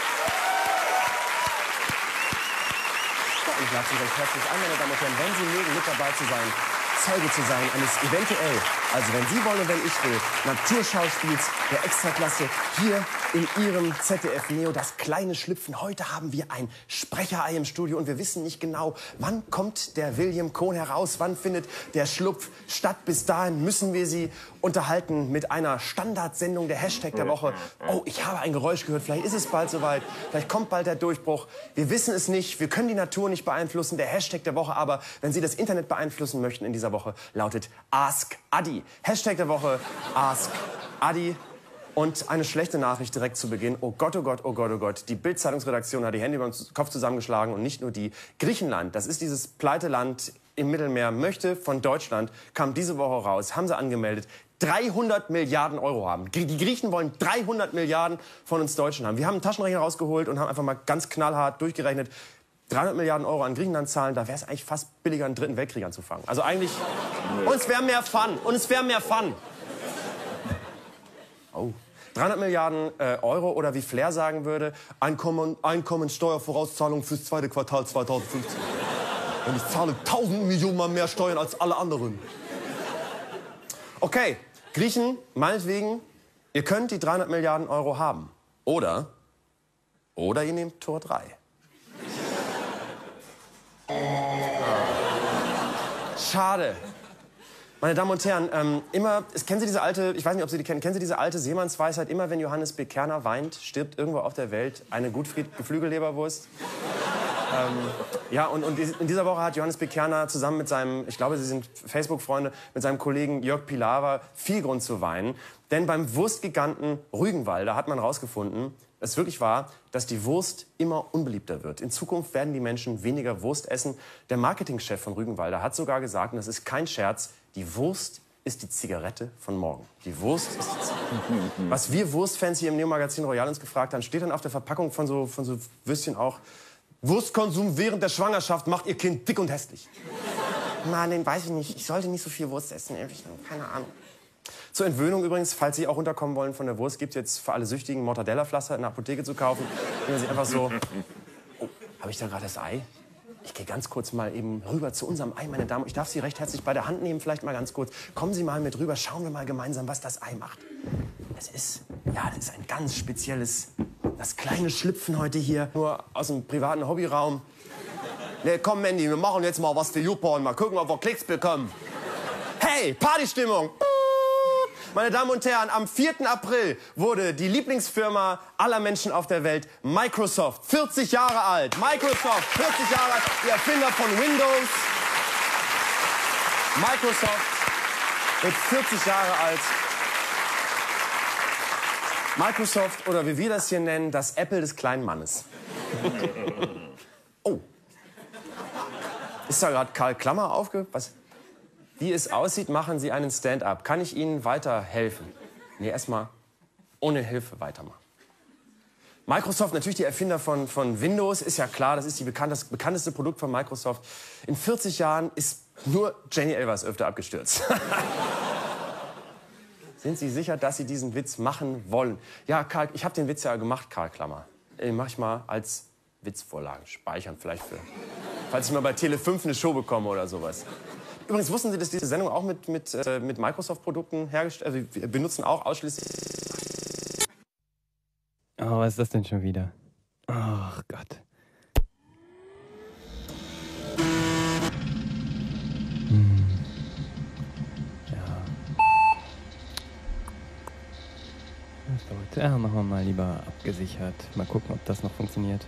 Ich lade Sie recht herzlich ein, meine Damen und Herren, wenn Sie mögen, mit dabei zu sein, Zeuge zu sein eines eventuell, also wenn Sie wollen und wenn ich will, Naturschauspiels der Extraklasse hier in Ihrem ZDF Neo, das kleine Schlüpfen. Heute haben wir ein Sprecherei im Studio und wir wissen nicht genau, wann kommt der William Cohn heraus, wann findet der Schlupf statt. Bis dahin müssen wir Sie unterhalten mit einer Standardsendung, der Hashtag der Woche. Oh, ich habe ein Geräusch gehört, vielleicht ist es bald soweit, vielleicht kommt bald der Durchbruch. Wir wissen es nicht, wir können die Natur nicht beeinflussen, der Hashtag der Woche, aber wenn Sie das Internet beeinflussen möchten in dieser Woche, lautet Ask Adi. Hashtag der Woche, Ask Adi. Und eine schlechte Nachricht direkt zu Beginn. Oh Gott, oh Gott, oh Gott, oh Gott. Die Bild-Zeitungsredaktion hat die Hände über den Kopf zusammengeschlagen. Und nicht nur die. Griechenland, das ist dieses Pleiteland im Mittelmeer, möchte von Deutschland, kam diese Woche raus, haben sie angemeldet, 300 Milliarden Euro haben. Die Griechen wollen 300 Milliarden von uns Deutschen haben. Wir haben einen Taschenrechner rausgeholt und haben einfach mal ganz knallhart durchgerechnet, 300 Milliarden Euro an Griechenland zahlen, da wäre es eigentlich fast billiger, einen 3. Weltkrieg anzufangen. Also eigentlich, und es wäre mehr Fun. Und es wäre mehr Fun. Oh. 300 Milliarden Euro oder wie Flair sagen würde, Einkommensteuervorauszahlung fürs 2. Quartal 2015. Und ich zahle 1000 Millionen Mal mehr Steuern als alle anderen. Okay, Griechen, meinetwegen, ihr könnt die 300 Milliarden Euro haben. Oder ihr nehmt Tor 3. Schade. Meine Damen und Herren, kennen Sie diese alte, ich weiß nicht, ob Sie die kennen Sie diese alte Seemannsweisheit, immer wenn Johannes B. Kerner weint, stirbt irgendwo auf der Welt eine gut Geflügelleberwurst? Ja, und in dieser Woche hat Johannes B. Kerner zusammen mit seinem, ich glaube, sie sind Facebook-Freunde, mit seinem Kollegen Jörg Pilawa viel Grund zu weinen. Denn beim Wurstgiganten Rügenwalder hat man herausgefunden, es wirklich wahr, dass die Wurst immer unbeliebter wird. In Zukunft werden die Menschen weniger Wurst essen. Der Marketingchef von Rügenwalder hat sogar gesagt, und das ist kein Scherz, die Wurst ist die Zigarette von morgen. Die Wurst ist die Zigarette. Was wir Wurstfans hier im Neo-Magazin Royal uns gefragt haben, steht dann auf der Verpackung von so Würstchen auch, Wurstkonsum während der Schwangerschaft macht ihr Kind dick und hässlich. Mann, den weiß ich nicht. Ich sollte nicht so viel Wurst essen. Keine Ahnung. Zur Entwöhnung übrigens, falls Sie auch runterkommen wollen von der Wurst, gibt es jetzt für alle Süchtigen Mortadella-Pflaster in der Apotheke zu kaufen. Wenn Sie einfach so... Oh, habe ich da gerade das Ei? Ich gehe ganz kurz mal eben rüber zu unserem Ei, meine Damen. Ich darf Sie recht herzlich bei der Hand nehmen, vielleicht mal ganz kurz. Kommen Sie mal mit rüber, schauen wir mal gemeinsam, was das Ei macht. Das ist ein ganz spezielles, das kleine Schlüpfen heute hier, nur aus dem privaten Hobbyraum. Nee, komm, Mandy, wir machen jetzt mal was für YouPorn, mal gucken, ob wir Klicks bekommen. Hey, Partystimmung! Meine Damen und Herren, am 4. April wurde die Lieblingsfirma aller Menschen auf der Welt, Microsoft, 40 Jahre alt. Microsoft, 40 Jahre alt, die Erfinder von Windows. Microsoft wird 40 Jahre alt. Microsoft, oder wie wir das hier nennen, das Apple des kleinen Mannes. Oh. Ist da gerade Karl Klammer was? Wie es aussieht, machen Sie einen Stand-up. Kann ich Ihnen weiterhelfen? Nee, erstmal ohne Hilfe weitermachen. Microsoft, natürlich die Erfinder von Windows, ist ja klar, das ist das bekannteste Produkt von Microsoft. In 40 Jahren ist nur Jenny Elvers öfter abgestürzt. Sind Sie sicher, dass Sie diesen Witz machen wollen? Ja, Karl, ich habe den Witz ja gemacht, Karl Klammer. Den mach ich mal als Witzvorlage. Speichern vielleicht für, falls ich mal bei Tele5 eine Show bekomme oder sowas. Übrigens, wussten Sie, dass diese Sendung auch mit Microsoft-Produkten hergestellt wird? Also wir benutzen auch ausschließlich... Oh, was ist das denn schon wieder? Ach Gott. Ja. Das dauert. Ja, machen wir mal lieber abgesichert. Mal gucken, ob das noch funktioniert.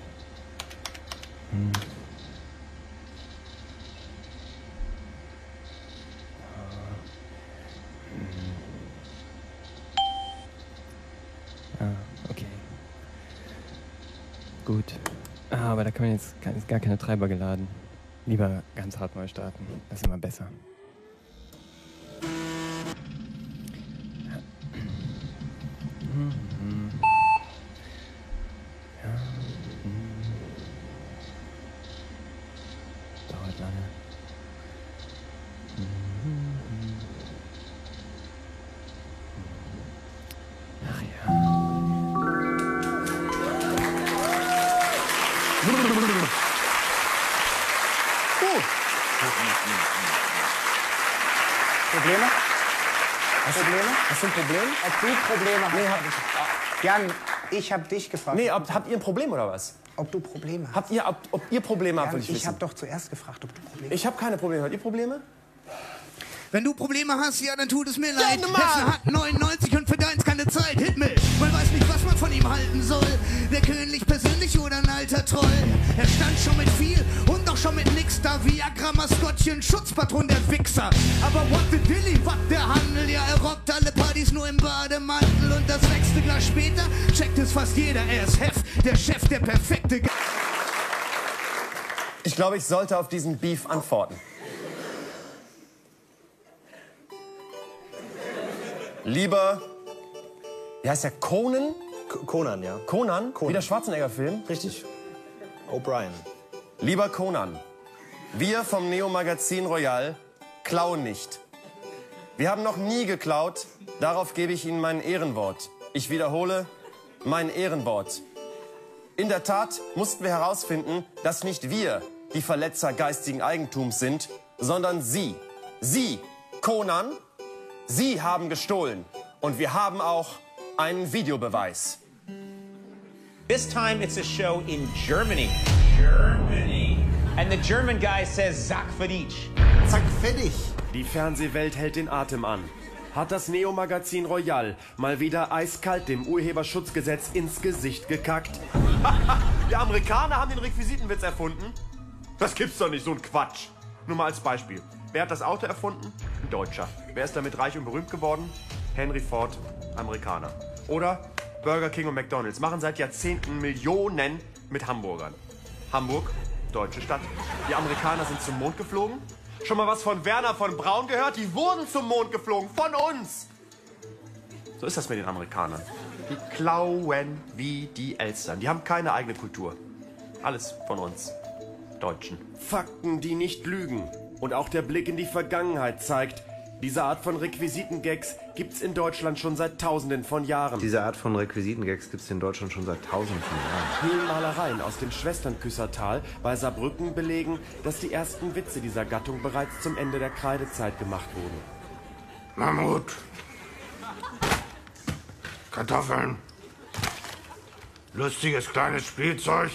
Okay. Gut. Aber da kann man jetzt gar keine Treiber geladen. Lieber ganz hart neu starten. Das ist immer besser. Ja. Dauert lange. Ach ja. Probleme? Hast du ein Problem? Ob du Probleme hast? Nee, hab ich. Jan, ich hab dich gefragt. Nee, habt ihr ein Problem oder was? Ob du Probleme hast. Ob ihr Probleme habt, Jan, will ich wissen. ich hab doch zuerst gefragt, ob du Probleme hast. Ich habe keine Probleme. Habt ihr Probleme? Wenn du Probleme hast, ja, dann tut es mir leid. Mann! Hessen hat 99 und für deins keine Zeit. Hitmill, man weiß nicht, was man von ihm halten soll. Der König persönlich oder ein alter Troll. Er stand schon mit viel und doch schon mit nix da. Viagra, Maskottchen, Schutzpatron, der Wichser. Aber what the dilly, what der Handel? Ja, er robbt alle Partys nur im Bademantel. Und das 6. Glas später checkt es fast jeder. Er ist Hef, der Chef, der perfekte... Ich glaube, ich sollte auf diesen Beef antworten. Lieber, wie heißt der, Conan? Conan, ja. Conan? Wie der Schwarzenegger-Film? Richtig. O'Brien. Lieber Conan, wir vom Neo-Magazin Royal klauen nicht. Wir haben noch nie geklaut, darauf gebe ich Ihnen mein Ehrenwort. Ich wiederhole, mein Ehrenwort. In der Tat mussten wir herausfinden, dass nicht wir die Verletzer geistigen Eigentums sind, sondern Sie. Sie, Conan, Sie haben gestohlen. Und wir haben auch einen Videobeweis. This time it's a show in Germany. Germany. And the German guy says Zack für dich. Zack, fertig. Die Fernsehwelt hält den Atem an. Hat das Neo-Magazin Royal mal wieder eiskalt dem Urheberschutzgesetz ins Gesicht gekackt? Die Amerikaner haben den Requisitenwitz erfunden? Das gibt's doch nicht, so ein Quatsch. Nur mal als Beispiel. Wer hat das Auto erfunden? Ein Deutscher. Wer ist damit reich und berühmt geworden? Henry Ford, Amerikaner. Oder Burger King und McDonald's machen seit Jahrzehnten Millionen mit Hamburgern. Hamburg, deutsche Stadt. Die Amerikaner sind zum Mond geflogen. Schon mal was von Werner von Braun gehört? Die wurden zum Mond geflogen, von uns. So ist das mit den Amerikanern. Die klauen wie die Elstern. Die haben keine eigene Kultur. Alles von uns Deutschen. Fakten, die nicht lügen. Und auch der Blick in die Vergangenheit zeigt, diese Art von Requisitengags gibt's in Deutschland schon seit Tausenden von Jahren. Diese Art von Requisitengags gibt's in Deutschland schon seit Tausenden von Jahren. Höhlenmalereien aus dem Schwesternküssertal bei Saarbrücken belegen, dass die ersten Witze dieser Gattung bereits zum Ende der Kreidezeit gemacht wurden. Mammut. Kartoffeln. Lustiges kleines Spielzeug.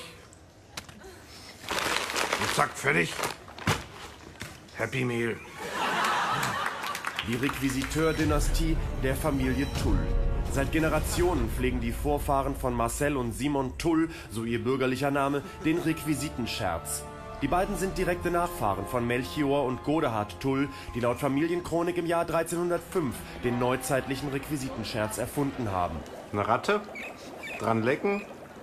Und zack, fertig. Happy Meal. Die Requisiteur-Dynastie der Familie Tull. Seit Generationen pflegen die Vorfahren von Marcel und Simon Tull, so ihr bürgerlicher Name, den Requisitenscherz. Die beiden sind direkte Nachfahren von Melchior und Godehard Tull, die laut Familienchronik im Jahr 1305 den neuzeitlichen Requisitenscherz erfunden haben. Eine Ratte, dran lecken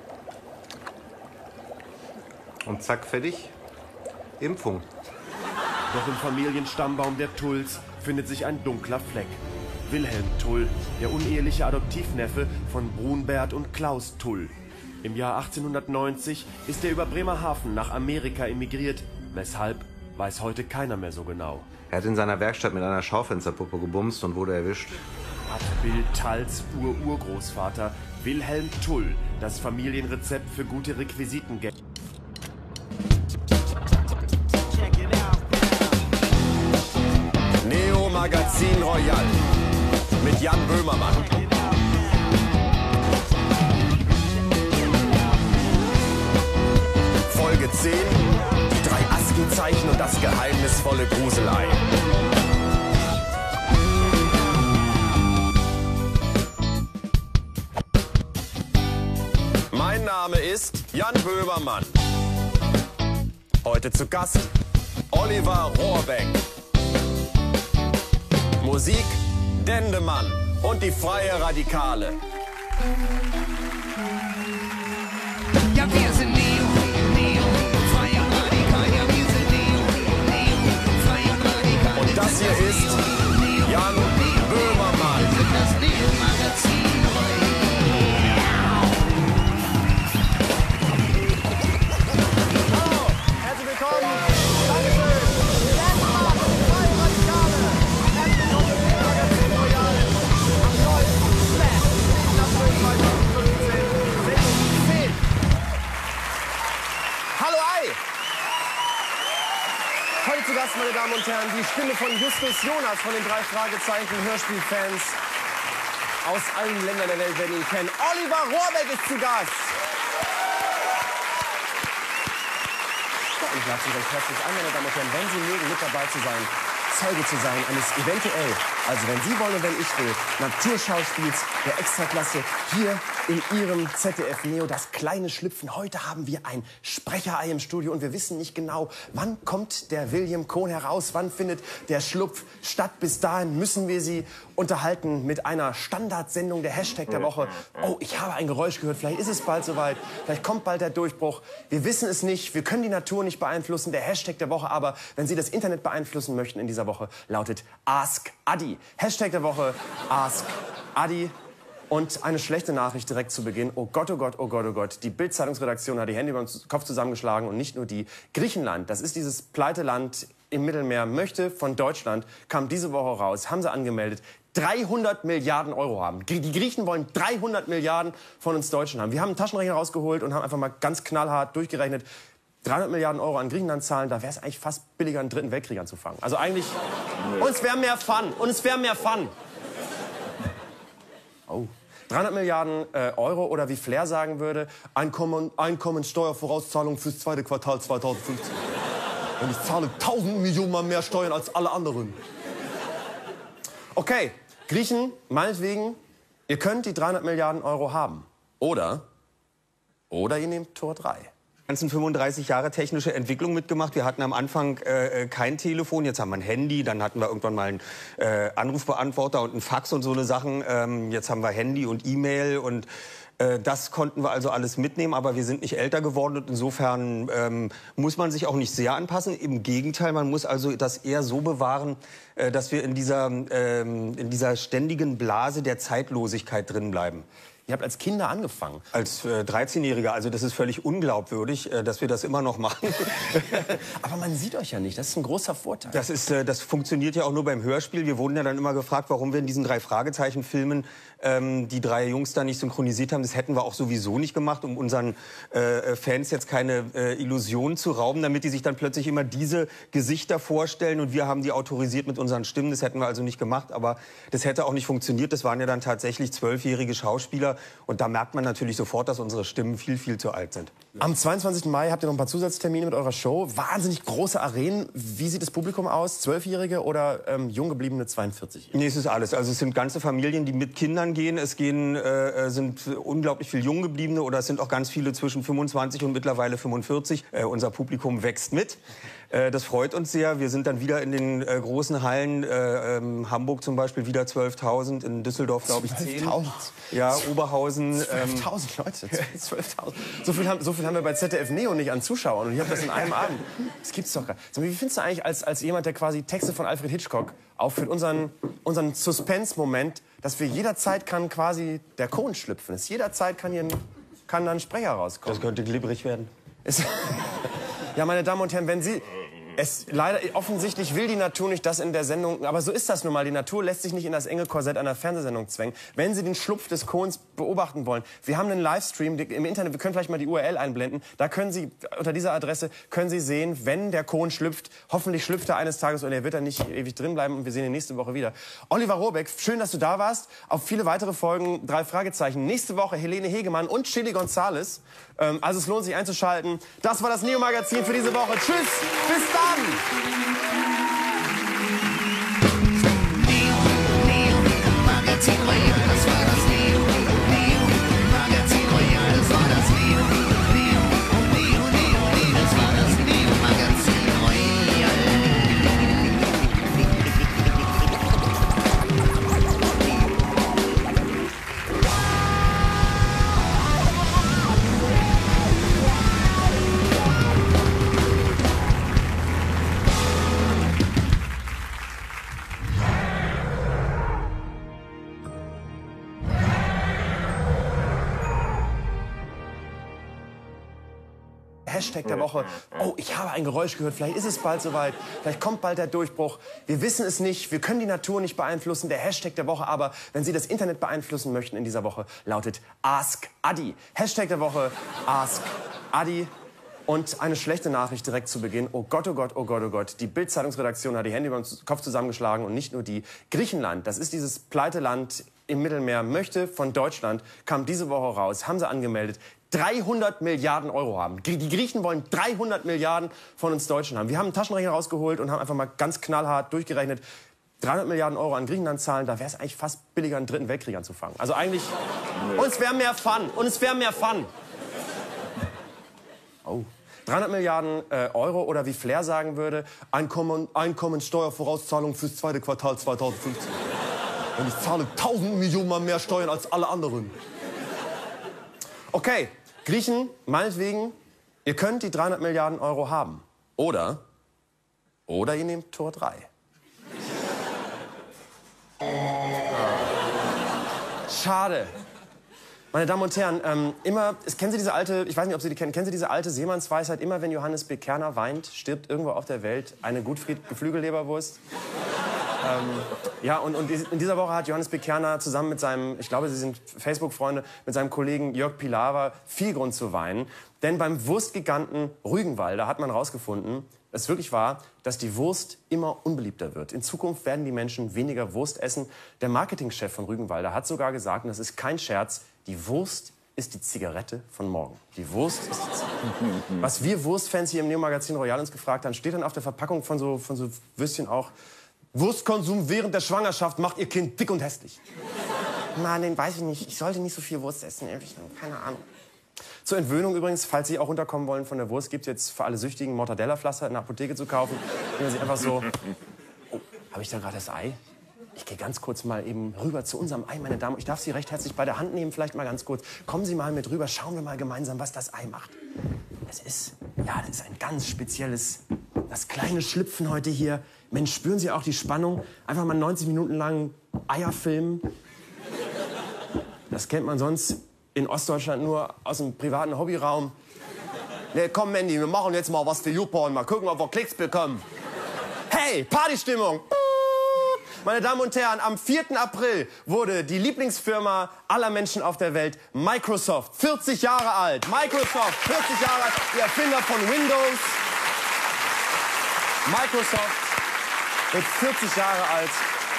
und zack, fertig. Impfung. Doch im Familienstammbaum der Tulls findet sich ein dunkler Fleck. Wilhelm Tull, der uneheliche Adoptivneffe von Brunbert und Klaus Tull. Im Jahr 1890 ist er über Bremerhaven nach Amerika emigriert. Weshalb, weiß heute keiner mehr so genau. Er hat in seiner Werkstatt mit einer Schaufensterpuppe gebumst und wurde erwischt. Hat Bill Talls Urgroßvater Wilhelm Tull das Familienrezept für gute Requisiten Neo Magazin Royal mit Jan Böhmermann. Folge 10, die 3 ASCII-Zeichen und das geheimnisvolle Gruselei. Mein Name ist Jan Böhmermann. Heute zu Gast Oliver Rohrbeck. Musik Dendemann und die Freie Radikale. Ja, wir sind Neo, Freie Radikal. Ja, wir sind Neo, Freie Radikal. Und das hier ist Jan Böhmermann. Wir sind das Neo-Magazin. Herzlich willkommen. Dankeschön. Dendemann, Freie Radikale. Herzlich willkommen im Neo-Magazin Royal. Am neuesten Slam. 7. April 2015. Sendung 10. Hallo Ei! Heute zu Gast, meine Damen und Herren, die Stimme von Justus Jonas von den 3 Fragezeichen Hörspielfans aus allen Ländern der Welt werden ihn kennen. Oliver Rohrbeck ist zu Gast. Ich lade Sie recht herzlich ein, meine Damen und Herren, wenn Sie mögen, mit dabei zu sein, Zeuge zu sein eines eventuell, also wenn Sie wollen und wenn ich will, Naturschauspiels der Extraklasse hier in Ihrem ZDF Neo, das kleine Schlüpfen. Heute haben wir ein Sprecherei im Studio und wir wissen nicht genau, wann kommt der William Cohn heraus, wann findet der Schlupf statt. Bis dahin müssen wir Sie unterhalten mit einer Standardsendung, der Hashtag der Woche. Oh, ich habe ein Geräusch gehört, vielleicht ist es bald soweit, vielleicht kommt bald der Durchbruch. Wir wissen es nicht, wir können die Natur nicht beeinflussen, der Hashtag der Woche, aber wenn Sie das Internet beeinflussen möchten in dieser Woche, lautet Ask Adi. Hashtag der Woche Ask Adi. Und eine schlechte Nachricht direkt zu Beginn. Oh Gott, oh Gott, oh Gott, oh Gott. Die Bild-Zeitungsredaktion hat die Hände über den Kopf zusammengeschlagen. Und nicht nur die. Griechenland, das ist dieses Pleiteland im Mittelmeer, möchte von Deutschland, kam diese Woche raus, haben sie angemeldet, 300 Milliarden Euro haben. Die Griechen wollen 300 Milliarden von uns Deutschen haben. Wir haben einen Taschenrechner rausgeholt und haben einfach mal ganz knallhart durchgerechnet, 300 Milliarden Euro an Griechenland zahlen, da wäre es eigentlich fast billiger, einen 3. Weltkrieg anzufangen. Also eigentlich, und es wäre mehr Fun. Und es wäre mehr Fun. Oh. 300 Milliarden Euro oder wie Flair sagen würde, Einkommensteuervorauszahlung fürs 2. Quartal 2015. Und ich zahle 1000 Millionen Mal mehr Steuern als alle anderen. Okay, Griechen, meinetwegen, ihr könnt die 300 Milliarden Euro haben. Oder ihr nehmt Tor 3. Ganzen 35 Jahre technische Entwicklung mitgemacht. Wir hatten am Anfang kein Telefon, jetzt haben wir ein Handy, dann hatten wir irgendwann mal einen Anrufbeantworter und einen Fax und so eine Sachen. Jetzt haben wir Handy und E-Mail und das konnten wir also alles mitnehmen, aber wir sind nicht älter geworden und insofern muss man sich auch nicht sehr anpassen. Im Gegenteil, man muss also das eher so bewahren, dass wir in dieser ständigen Blase der Zeitlosigkeit drin bleiben. Ihr habt als Kinder angefangen. Als 13-Jähriger, also das ist völlig unglaubwürdig, dass wir das immer noch machen. Aber man sieht euch ja nicht, das ist ein großer Vorteil. Das funktioniert ja auch nur beim Hörspiel. Wir wurden ja dann immer gefragt, warum wir in diesen 3 Fragezeichen-Filmen die 3 Jungs da nicht synchronisiert haben. Das hätten wir auch sowieso nicht gemacht, um unseren Fans jetzt keine Illusionen zu rauben, damit die sich dann plötzlich immer diese Gesichter vorstellen und wir haben die autorisiert mit unseren Stimmen. Das hätten wir also nicht gemacht, aber das hätte auch nicht funktioniert. Das waren ja dann tatsächlich 12-jährige Schauspieler und da merkt man natürlich sofort, dass unsere Stimmen viel, viel zu alt sind. Am 22. Mai habt ihr noch ein paar Zusatztermine mit eurer Show. Wahnsinnig große Arenen. Wie sieht das Publikum aus? 12-Jährige oder jung gebliebene 42-Jährige? Nee, es ist alles. Also es sind ganze Familien, die mit Kindern gehen. Es sind unglaublich viele jung gebliebene oder es sind auch ganz viele zwischen 25 und mittlerweile 45. Unser Publikum wächst mit. Das freut uns sehr. Wir sind dann wieder in den großen Hallen. Hamburg zum Beispiel wieder 12.000. In Düsseldorf, glaube ich, 10.000. Ja, Oberhausen. 12.000 Leute. 12.000. So viel haben wir bei ZDF Neo nicht an Zuschauern. Und ich habe das in einem Abend. Das gibt's doch gar nicht. Wie findest du eigentlich als jemand, der quasi Texte von Alfred Hitchcock aufführt, unseren Suspense-Moment, dass wir jederzeit kann quasi der Cohn schlüpfen ist. Jederzeit kann hier ein kann dann Sprecher rauskommen. Das könnte glibberig werden. Ja, meine Damen und Herren, wenn Sie... leider, offensichtlich will die Natur nicht das in der Sendung, aber so ist das nun mal. Die Natur lässt sich nicht in das enge Korsett einer Fernsehsendung zwängen. Wenn Sie den Schlupf des Kohns beobachten wollen, wir haben einen Livestream im Internet, wir können vielleicht mal die URL einblenden. Da können Sie, unter dieser Adresse, können Sie sehen, wenn der Kohn schlüpft. Hoffentlich schlüpft er eines Tages und er wird dann nicht ewig drin bleiben und wir sehen ihn nächste Woche wieder. Oliver Rohrbeck, schön, dass du da warst. Auf viele weitere Folgen, 3 Fragezeichen. Nächste Woche Helene Hegemann und Chili Gonzales. Also es lohnt sich einzuschalten. Das war das Neo-Magazin für diese Woche. Tschüss, bis dann! Magazin Royal, das war das Neo. Magazin Royal, das war das Neo. Das war das Neo-Magazin Royal. Hashtag der Woche. Oh, ich habe ein Geräusch gehört. Vielleicht ist es bald soweit. Vielleicht kommt bald der Durchbruch. Wir wissen es nicht. Wir können die Natur nicht beeinflussen. Der Hashtag der Woche aber, wenn Sie das Internet beeinflussen möchten in dieser Woche, lautet Ask Adi. Hashtag der Woche Ask Adi. Und eine schlechte Nachricht direkt zu Beginn. Oh Gott, oh Gott, oh Gott, oh Gott. Die Bild-Zeitungsredaktion hat die Hände über den Kopf zusammengeschlagen. Und nicht nur die. Griechenland, das ist dieses Pleiteland im Mittelmeer, möchte von Deutschland, kam diese Woche raus, haben sie angemeldet, 300 Milliarden Euro haben. Die Griechen wollen 300 Milliarden von uns Deutschen haben. Wir haben einen Taschenrechner rausgeholt und haben einfach mal ganz knallhart durchgerechnet, 300 Milliarden Euro an Griechenland zahlen, da wäre es eigentlich fast billiger, einen 3. Weltkrieg anzufangen. Also eigentlich, und es wäre mehr Fun. Und es wäre mehr Fun. Oh. 300 Milliarden Euro oder wie Flair sagen würde, Einkommensteuervorauszahlung fürs 2. Quartal 2015. Und ich zahle 1000 Millionen Mal mehr Steuern als alle anderen. Okay, Griechen, meinetwegen, ihr könnt die 300 Milliarden Euro haben. Oder ihr nehmt Tor 3. Schade. Meine Damen und Herren, kennen Sie diese alte, ich weiß nicht, ob Sie die kennen Sie diese alte Seemannsweisheit, immer wenn Johannes B. Kerner weint, stirbt irgendwo auf der Welt eine gut Geflügelleberwurst? Ja, und in dieser Woche hat Johannes B. Kerner zusammen mit seinem, ich glaube, sie sind Facebook-Freunde, mit seinem Kollegen Jörg Pilawa viel Grund zu weinen. Denn beim Wurstgiganten Rügenwalder hat man herausgefunden, es wirklich wahr, dass die Wurst immer unbeliebter wird. In Zukunft werden die Menschen weniger Wurst essen. Der Marketingchef von Rügenwalder hat sogar gesagt, und das ist kein Scherz, die Wurst ist die Zigarette von morgen. Die Wurst ist die Zigarette. Was wir Wurstfans hier im Neo-Magazin Royal uns gefragt haben, steht dann auf der Verpackung von so Würstchen auch: Wurstkonsum während der Schwangerschaft macht ihr Kind dick und hässlich. Mann, den weiß ich nicht. Ich sollte nicht so viel Wurst essen. Keine Ahnung. Zur Entwöhnung übrigens, falls Sie auch runterkommen wollen von der Wurst, gibt es jetzt für alle Süchtigen Mortadella-Pflaster in der Apotheke zu kaufen. Wenn Sie einfach so... Oh, habe ich da gerade das Ei? Ich gehe ganz kurz mal eben rüber zu unserem Ei, meine Damen. Ich darf Sie recht herzlich bei der Hand nehmen, vielleicht mal ganz kurz. Kommen Sie mal mit rüber, schauen wir mal gemeinsam, was das Ei macht. Das ist ein ganz spezielles, das kleine Schlüpfen heute hier. Mensch, spüren Sie auch die Spannung? Einfach mal 90 Minuten lang Eier filmen. Das kennt man sonst in Ostdeutschland nur aus dem privaten Hobbyraum. Nee, komm, Mandy, wir machen jetzt mal was für YouPorn. Mal gucken, ob wir Klicks bekommen. Hey, Partystimmung! Meine Damen und Herren, am 4. April wurde die Lieblingsfirma aller Menschen auf der Welt, Microsoft, 40 Jahre alt. Microsoft, 40 Jahre alt, die Erfinder von Windows. Microsoft wird 40 Jahre alt.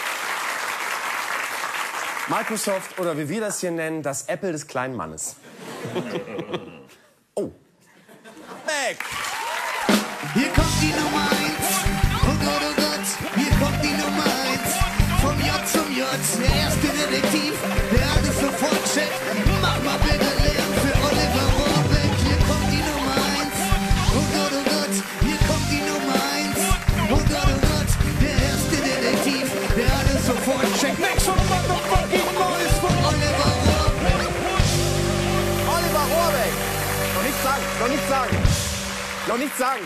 Microsoft, oder wie wir das hier nennen, das Apple des kleinen Mannes. Oh. Weg! Hier kommt die Nummer 1. Oh Gott, oh Gott, hier kommt die Nummer 1. Vom J zum J, der erste Detektiv, der alles sofort checkt. Mach mal bitte Lärm für Oliver Rohrbeck. Hier kommt die Nummer 1. Oh Gott, hier kommt die Nummer 1. Oh Gott, der erste Detektiv, der alles sofort checkt. Make some motherfucking noise von Oliver Rohrbeck. Oliver Rohrbeck! Noch nichts sagen, noch nichts sagen. Noch nichts sagen.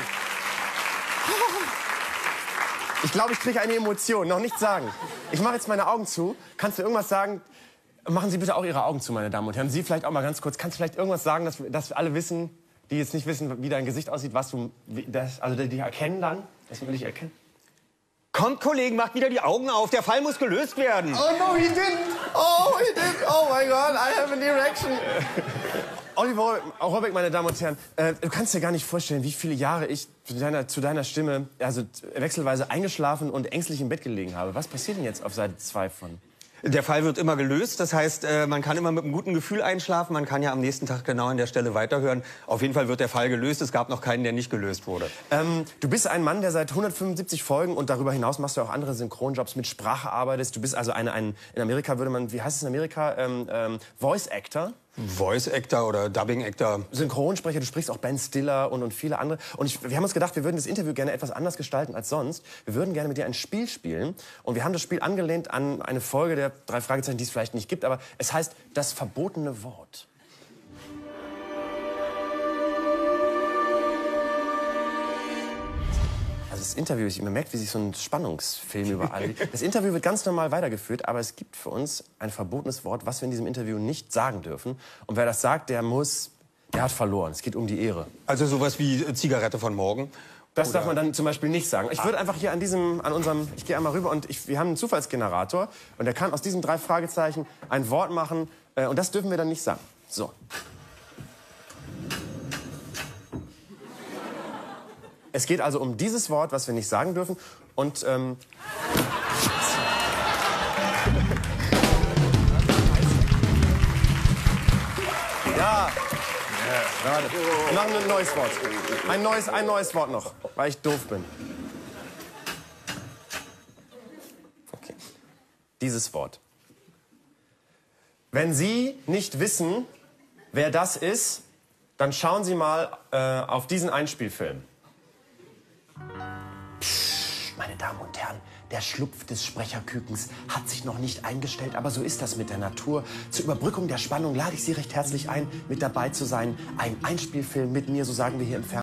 Ich glaube, ich kriege eine Emotion. Noch nichts sagen. Ich mache jetzt meine Augen zu. Kannst du irgendwas sagen? Machen Sie bitte auch Ihre Augen zu, meine Damen und Herren. Sie vielleicht auch mal ganz kurz. Kannst du vielleicht irgendwas sagen, dass alle wissen, die jetzt nicht wissen, wie dein Gesicht aussieht, was du, also die erkennen dann? Das will ich erkennen. Kommt, Kollegen, macht wieder die Augen auf. Der Fall muss gelöst werden. Oh no, he didn't. Oh, he didn't. Oh my God, I have an erection. Oliver Rohrbeck, meine Damen und Herren, du kannst dir gar nicht vorstellen, wie viele Jahre ich zu deiner Stimme, also wechselweise eingeschlafen und ängstlich im Bett gelegen habe. Was passiert denn jetzt auf Seite 2 von? Der Fall wird immer gelöst, das heißt, man kann immer mit einem guten Gefühl einschlafen, man kann ja am nächsten Tag genau an der Stelle weiterhören. Auf jeden Fall wird der Fall gelöst, es gab noch keinen, der nicht gelöst wurde. Du bist ein Mann, der seit 175 Folgen und darüber hinaus machst du auch andere Synchronjobs, mit Sprache arbeitest. Du bist also in Amerika würde man, wie heißt es in Amerika, Voice Actor. Voice Actor oder Dubbing Actor. Synchronsprecher, du sprichst auch Ben Stiller und viele andere. Und wir haben uns gedacht, wir würden das Interview gerne etwas anders gestalten als sonst. Wir würden gerne mit dir ein Spiel spielen. Und wir haben das Spiel angelehnt an eine Folge der 3 Fragezeichen, die es vielleicht nicht gibt. Aber es heißt das verbotene Wort. Also das Interview, man merkt, wie sich so ein Spannungsfilm überall. Das Interview wird ganz normal weitergeführt, aber es gibt für uns ein verbotenes Wort, was wir in diesem Interview nicht sagen dürfen. Und wer das sagt, der hat verloren. Es geht um die Ehre. Also sowas wie Zigarette von morgen? Das darf man dann zum Beispiel nicht sagen. Ich würde einfach hier ich gehe einmal rüber und wir haben einen Zufallsgenerator und der kann aus diesen 3 Fragezeichen ein Wort machen und das dürfen wir dann nicht sagen. So. Es geht also um dieses Wort, was wir nicht sagen dürfen. Und ja, warte. Wir machen ein neues Wort. Ein neues Wort noch, weil ich doof bin. Okay. Dieses Wort. Wenn Sie nicht wissen, wer das ist, dann schauen Sie mal auf diesen Einspielfilm. Meine Damen und Herren, der Schlupf des Sprecherkükens hat sich noch nicht eingestellt, aber so ist das mit der Natur. Zur Überbrückung der Spannung lade ich Sie recht herzlich ein, mit dabei zu sein. Ein Einspielfilm mit mir, so sagen wir hier im Fernsehen.